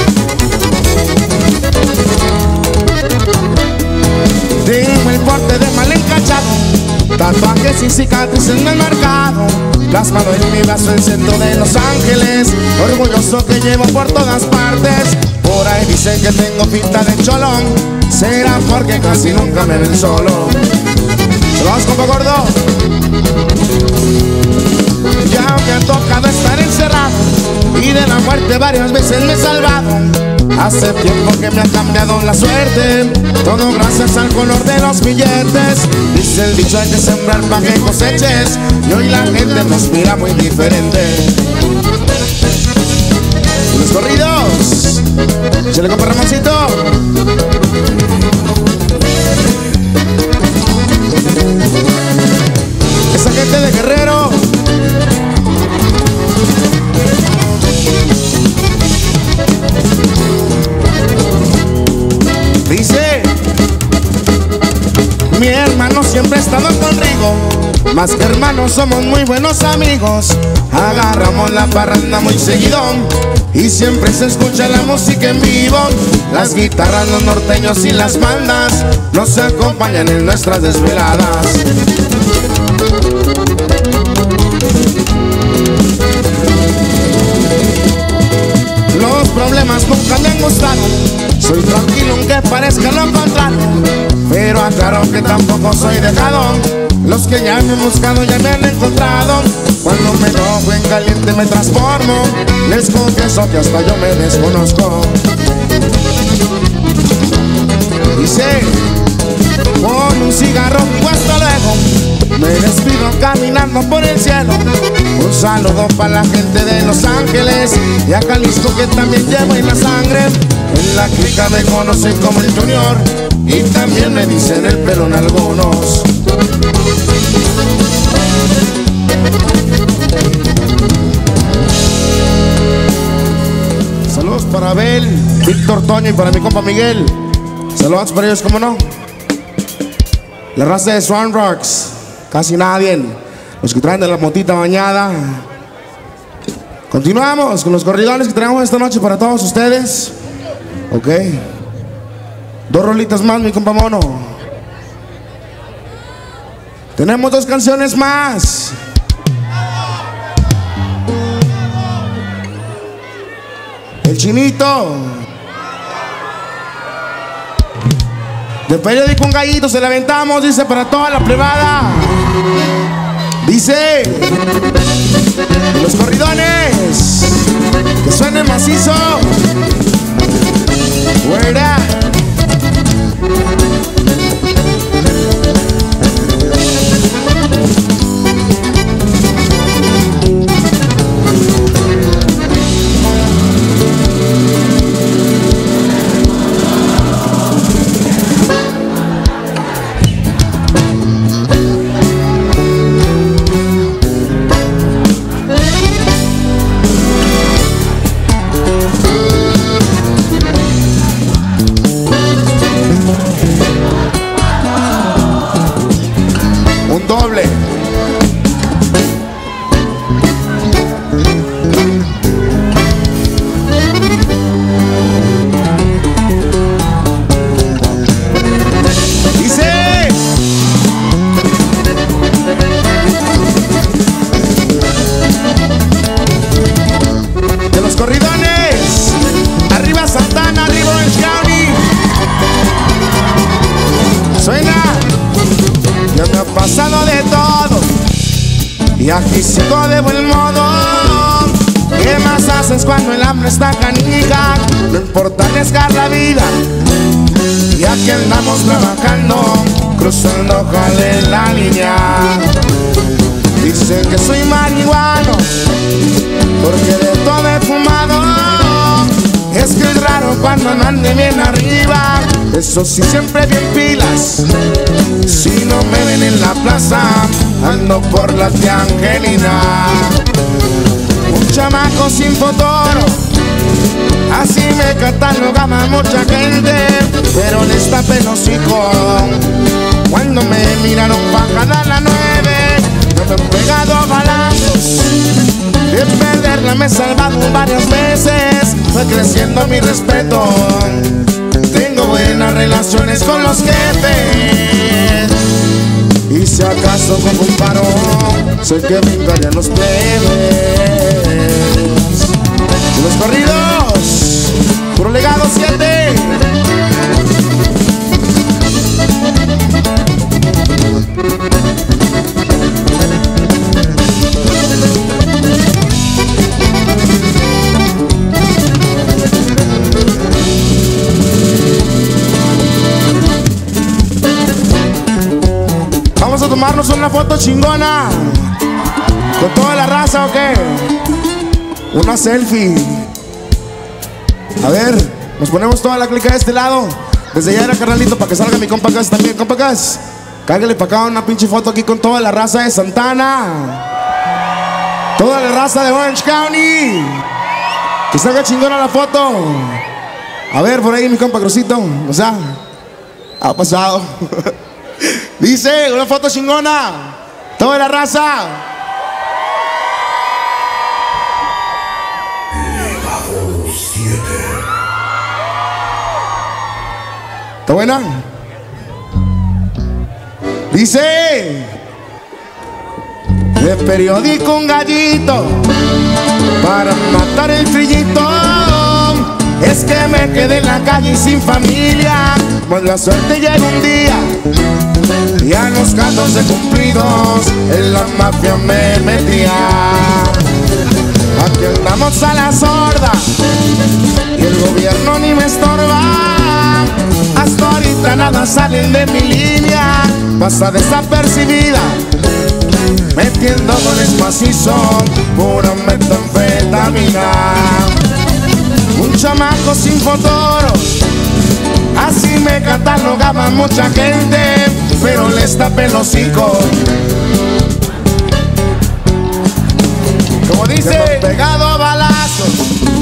Tengo el porte de mal encachado, tatuajes y cicatrices en el mercado, plasmado en mi brazo el centro de Los Ángeles. Orgulloso que llevo por todas partes. Por ahí dicen que tengo pinta de cholón. Será porque casi nunca me ven solo. Saludos, compa gordo. Ya me ha tocado estar encerrado y de la muerte varias veces me he salvado. Hace tiempo que me ha cambiado la suerte, todo gracias al color de los billetes. Dice el dicho, hay que sembrar para que coseches, y hoy la gente nos mira muy diferente. Los corridos, se le compra Ramoncito. Esa gente de Guerrero. Dice, mi hermano siempre ha estado conmigo, más que hermanos somos muy buenos amigos. Agarramos la parranda muy seguido y siempre se escucha la música en vivo. Las guitarras, los norteños y las bandas nos acompañan en nuestras desveladas. Los problemas nunca me han gustado, soy tranquilo aunque parezca lo contrario, pero aclaro que tampoco soy dejado. Los que ya me han buscado ya me han encontrado. Cuando me enojo en caliente me transformo. Les confieso que hasta yo me desconozco. Dice, con un cigarro y hasta luego me despido caminando por el cielo. Un saludo para la gente de Los Ángeles y a Jalisco que también llevo en la sangre. En la clica me conocen como el Junior y también me dicen el pelón algunos. Saludos para Abel, Víctor, Toño y para mi compa Miguel. Saludos para ellos, ¿cómo no? La raza de Swan Rocks, casi nadie. Los que traen de la motita bañada. Continuamos con los corridones que traemos esta noche para todos ustedes. Ok. Dos rolitas más, mi compa Mono. Tenemos dos canciones más. El Chinito. De periódico un gallito se la aventamos, dice para toda la privada. Dice los corridones que suenen macizo. Fuera. Doble. Dice de los corridones, arriba Santana, arriba Orange County. Suena. Ya me ha pasado de todo y aquí sigo de buen modo. ¿Qué más haces cuando el hambre está canija? No importa arriesgar la vida y aquí andamos trabajando, cruzando jale la línea. Dicen que soy marihuano porque de todo he fumado. Es que es raro cuando no ande bien arriba, eso sí siempre bien pilas. Si no me ven en la plaza, ando por la tía Angelina. Un chamaco sin futuro, así me catalogaba mucha gente, pero les tapé el hocico cuando me miraron pa' jalar la nueve. No me he pegado balazos, de perderla me he salvado varias veces. Fue creciendo mi respeto, tengo buenas relaciones con los jefes. Y si acaso como un paro, sé que brincarían los plebes. Los corridos, puro legado siete. Vamos a tomarnos una foto chingona con toda la raza, ¿o qué? Una selfie. A ver, nos ponemos toda la clica de este lado. Desde allá era carnalito para que salga mi compa Gas también. Compa Gas, cágale para acá una pinche foto aquí con toda la raza de Santana, toda la raza de Orange County. Que salga chingona la foto. A ver, por ahí mi compa Crucito. O sea, ha pasado. Dice, una foto chingona, toda la raza. Legado siete. ¿Está buena? Dice, de periódico un gallito para matar el trillito. Es que me quedé en la calle y sin familia, pues la suerte llega un día y a los catorce cumplidos en la mafia me metía. Aquí andamos a la sorda y el gobierno ni me estorba. Hasta ahorita nada salen de mi línea, pasa desapercibida, metiendo goles macizos, pura metanfetamina. Un chamaco sin futuro, así me catalogaba mucha gente, pero les tapé el hocico. Como dice, hemos pegado balazos,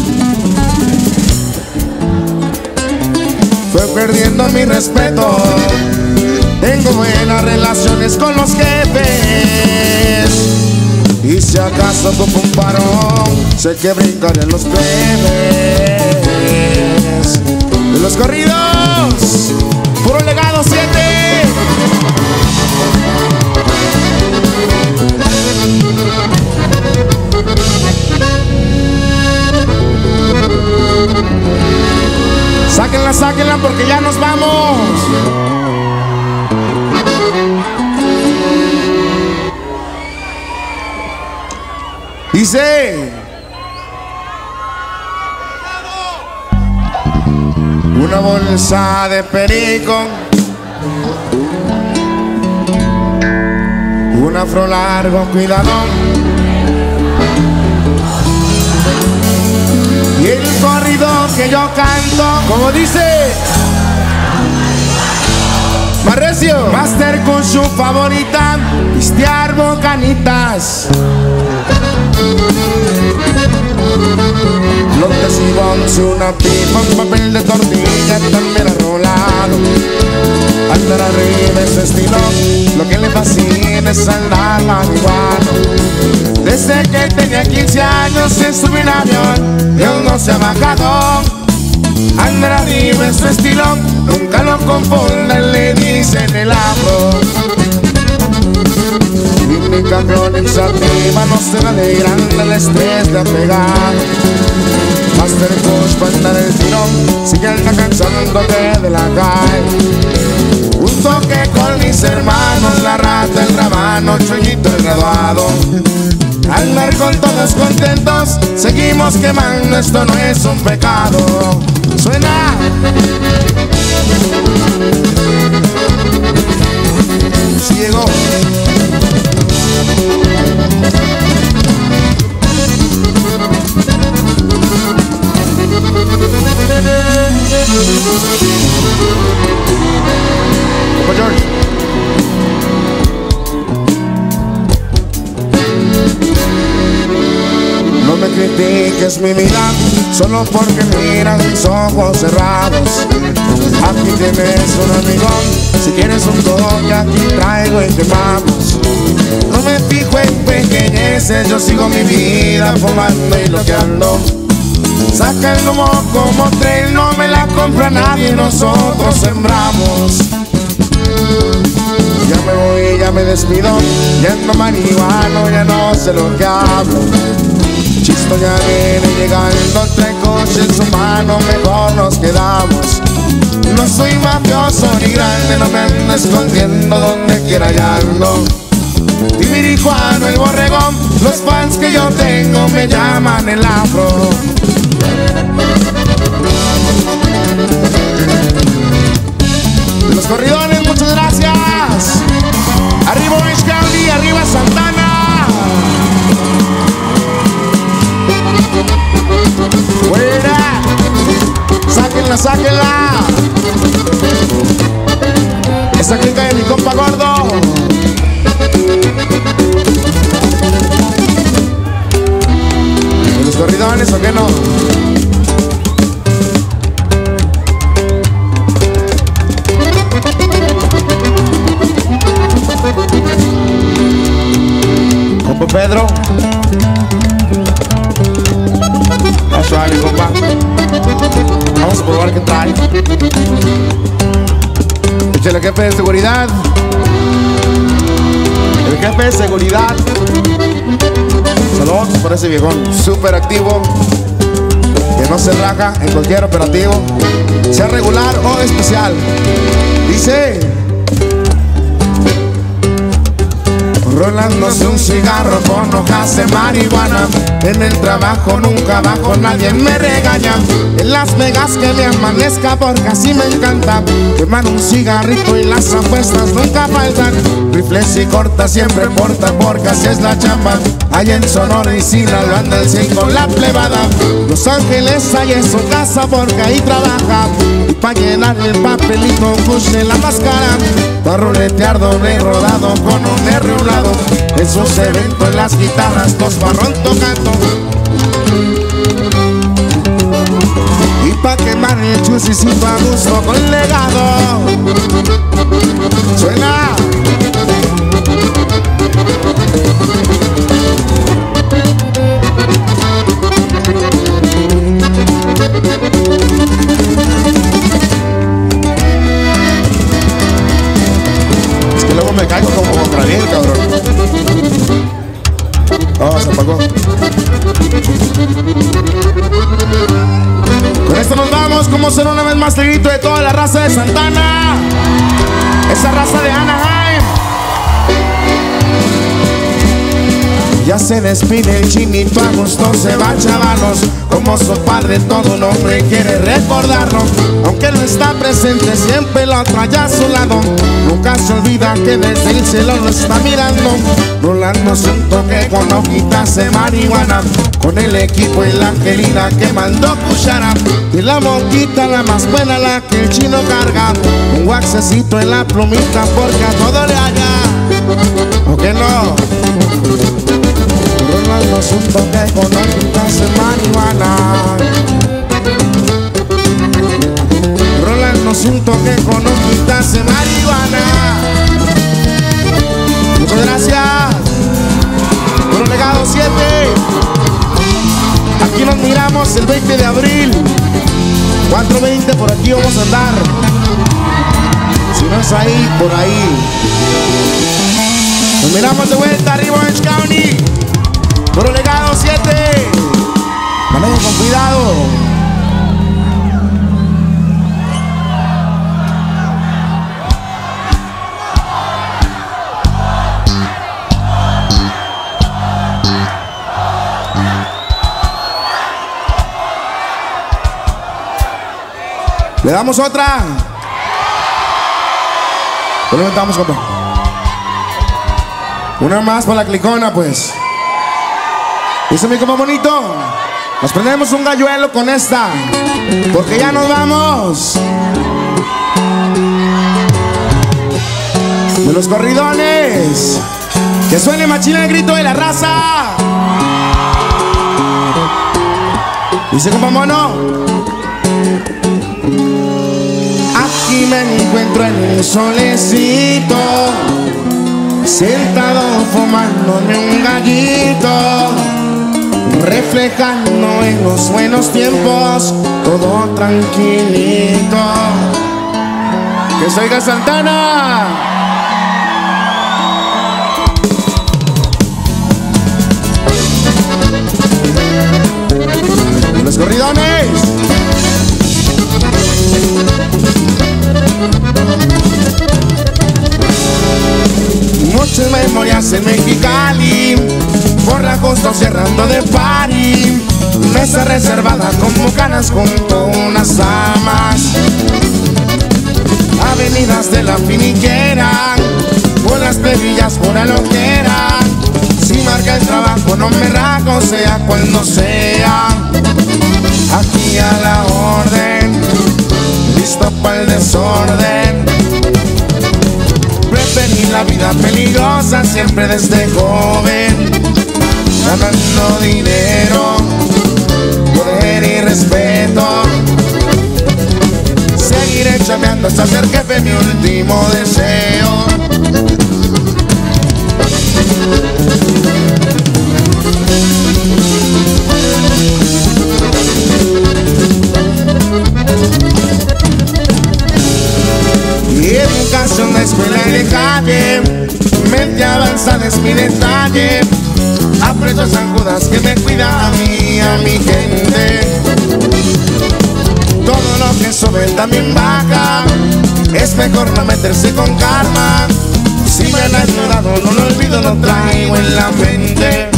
fue perdiendo mi respeto. Tengo buenas relaciones con los jefes, y si acaso como un parón, sé que brincaré los plebes. De los corridos, puro legado siete. Sáquenla, sáquenla porque ya nos vamos. Dice: una bolsa de perico, un afro largo, cuidado, y el corrido que yo canto, como dice Marrecio, Master con su favorita, pistear bocanitas, lotes y bons, una pipa, un papel de tortilla también arrolado. Andar arriba es su estilo, lo que le fascina es andar marihuano. Desde que tenía quince años se sube en avión y aún no se ha bajado. Andar arriba es su estilo, nunca lo confundan, le dicen el afro. Y mi campeón en sativa no se va alegrando el estrés de pegar. Master Coach para andar el tirón, sigue anda cansándote de la calle. Un toque con mis hermanos, la rata, el rabano, Chollito, el graduado. Andar con todos contentos, seguimos quemando, esto no es un pecado. Suena. Si llegó. Opa, George. No me critiques mi vida solo porque miras mis ojos cerrados. Aquí tienes un amigo, si quieres un toque aquí traigo y quemamos. No me fijo en pequeñeces, yo sigo mi vida fumando y loqueando. Saca el humo como tren, no me la compra nadie, nosotros sembramos. Ya me voy, ya me despido, ya ando marihuano, ya no sé lo que hablo. Chisto ya viene llegando, trae coche en su mano, mejor nos quedamos. No soy mafioso ni grande, no me ando escondiendo, donde quiera ya ando. Tibirijuano, el borregón, los fans que yo tengo me llaman el afro. Los corridones, muchas gracias. Arriba Orange County, arriba Santana. Buena. Sáquenla, sáquenla. Esa clica de mi compa gordo. ¿Los corridones o qué no? Compa Pedro. Está suave, compa. Vamos a probar qué trae. Échale, jefe de seguridad. El jefe de seguridad. Saludos por ese viejón súper activo, que no se raja en cualquier operativo, sea regular o especial. Dice: rolándose un cigarro con hojas de marihuana. En el trabajo nunca bajo, nadie me regaña. En Las Vegas que me amanezca porque así me encanta. Quemar un cigarrito y las apuestas nunca faltan. Rifles y cortas siempre porta porque así es la chamba. Allá en Sonora y Sinaloa anda el cien con la plebada. Los Ángeles hay en su casa porque ahí trabaja. Y pa' llenar el papelito puse la máscara. Pa' ruletear doble rodado con un R a un lado. En sus eventos las guitarras dos barrón tocando. Y pa' quemar el chusicito a gusto con legado. Suena. Es que luego me caigo como contra bien, cabrón. Oh, se apagó. Con esto nos vamos, como será una vez más el grito de toda la raza de Santana. Esa raza de Anaheim. Ya se despide el Chinito, a gusto se va, chavalos. Como su padre todo un hombre quiere recordarlo. Aunque no está presente, siempre lo trae a su lado. Nunca se olvida que desde el cielo lo está mirando. Rolando un toque con hojitas de marihuana, con el equipo y la angelina que mandó cuchara. Y la moquita la más buena, la que el chino carga. Un waxecito en la plumita porque a todo le haya. ¿O que no? Rolando un toque con hojitas de marihuana. Rolando un toque con hojitas de marihuana. Muchas gracias. Puro Legado siete. Aquí nos miramos el veinte de abril. cuatro veinte, por aquí vamos a andar. Si no es ahí, por ahí. Nos miramos de vuelta arriba en Orange County. Puro Legado siete. Manejen con cuidado. ¿Le damos otra? ¿Dónde metamos, compa? Una más para la clicona, pues. Dice mi compa bonito. Nos prendemos un galluelo con esta, porque ya nos vamos. De los corridones. Que suene machina el grito de la raza. Dice compa mono. Aquí me encuentro en un solecito, sentado fumándome un gallito, reflejando en los buenos tiempos, todo tranquilito. Que se oiga Santana. Los corridones. Muchas memorias en Mexicali, por la costa cerrando de party, mesa reservada como canas junto a unas damas, avenidas de la finiquera, con las plebillas por la loquera. Si marca el trabajo no me rajo, sea cuando sea. Aquí a la orden, listo para el desorden. Preferí la vida peligrosa siempre desde joven, ganando dinero, poder y respeto. Seguiré chambeando hasta ser jefe, mi último deseo. Mi educación de escuela y de calle, mente avanzada es mi detalle. Aprecio a San Judas que me cuida a mí, a mi gente. Todo lo que sube también baja, es mejor no meterse con karma. Si me la he ayudado no lo olvido, lo traigo en la mente.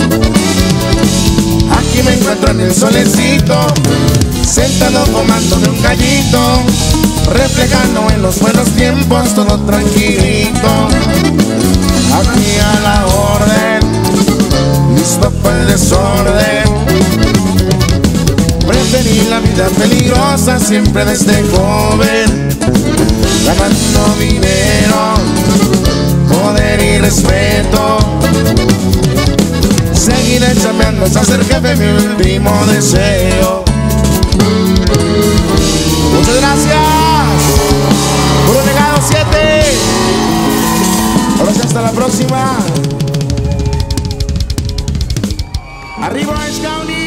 Aquí me encuentro en el solecito, sentado tomándome un gallito, reflejando en los buenos tiempos, todo tranquilito. Aquí a la orden, listo para el desorden. Preferí la vida peligrosa siempre desde joven, ganando dinero, poder y respeto. Seguiré chambeando hasta ser jefe, mi último deseo. Muchas gracias. Puro Legado siete. Ahora sí, hasta la próxima. Arriba Orange County.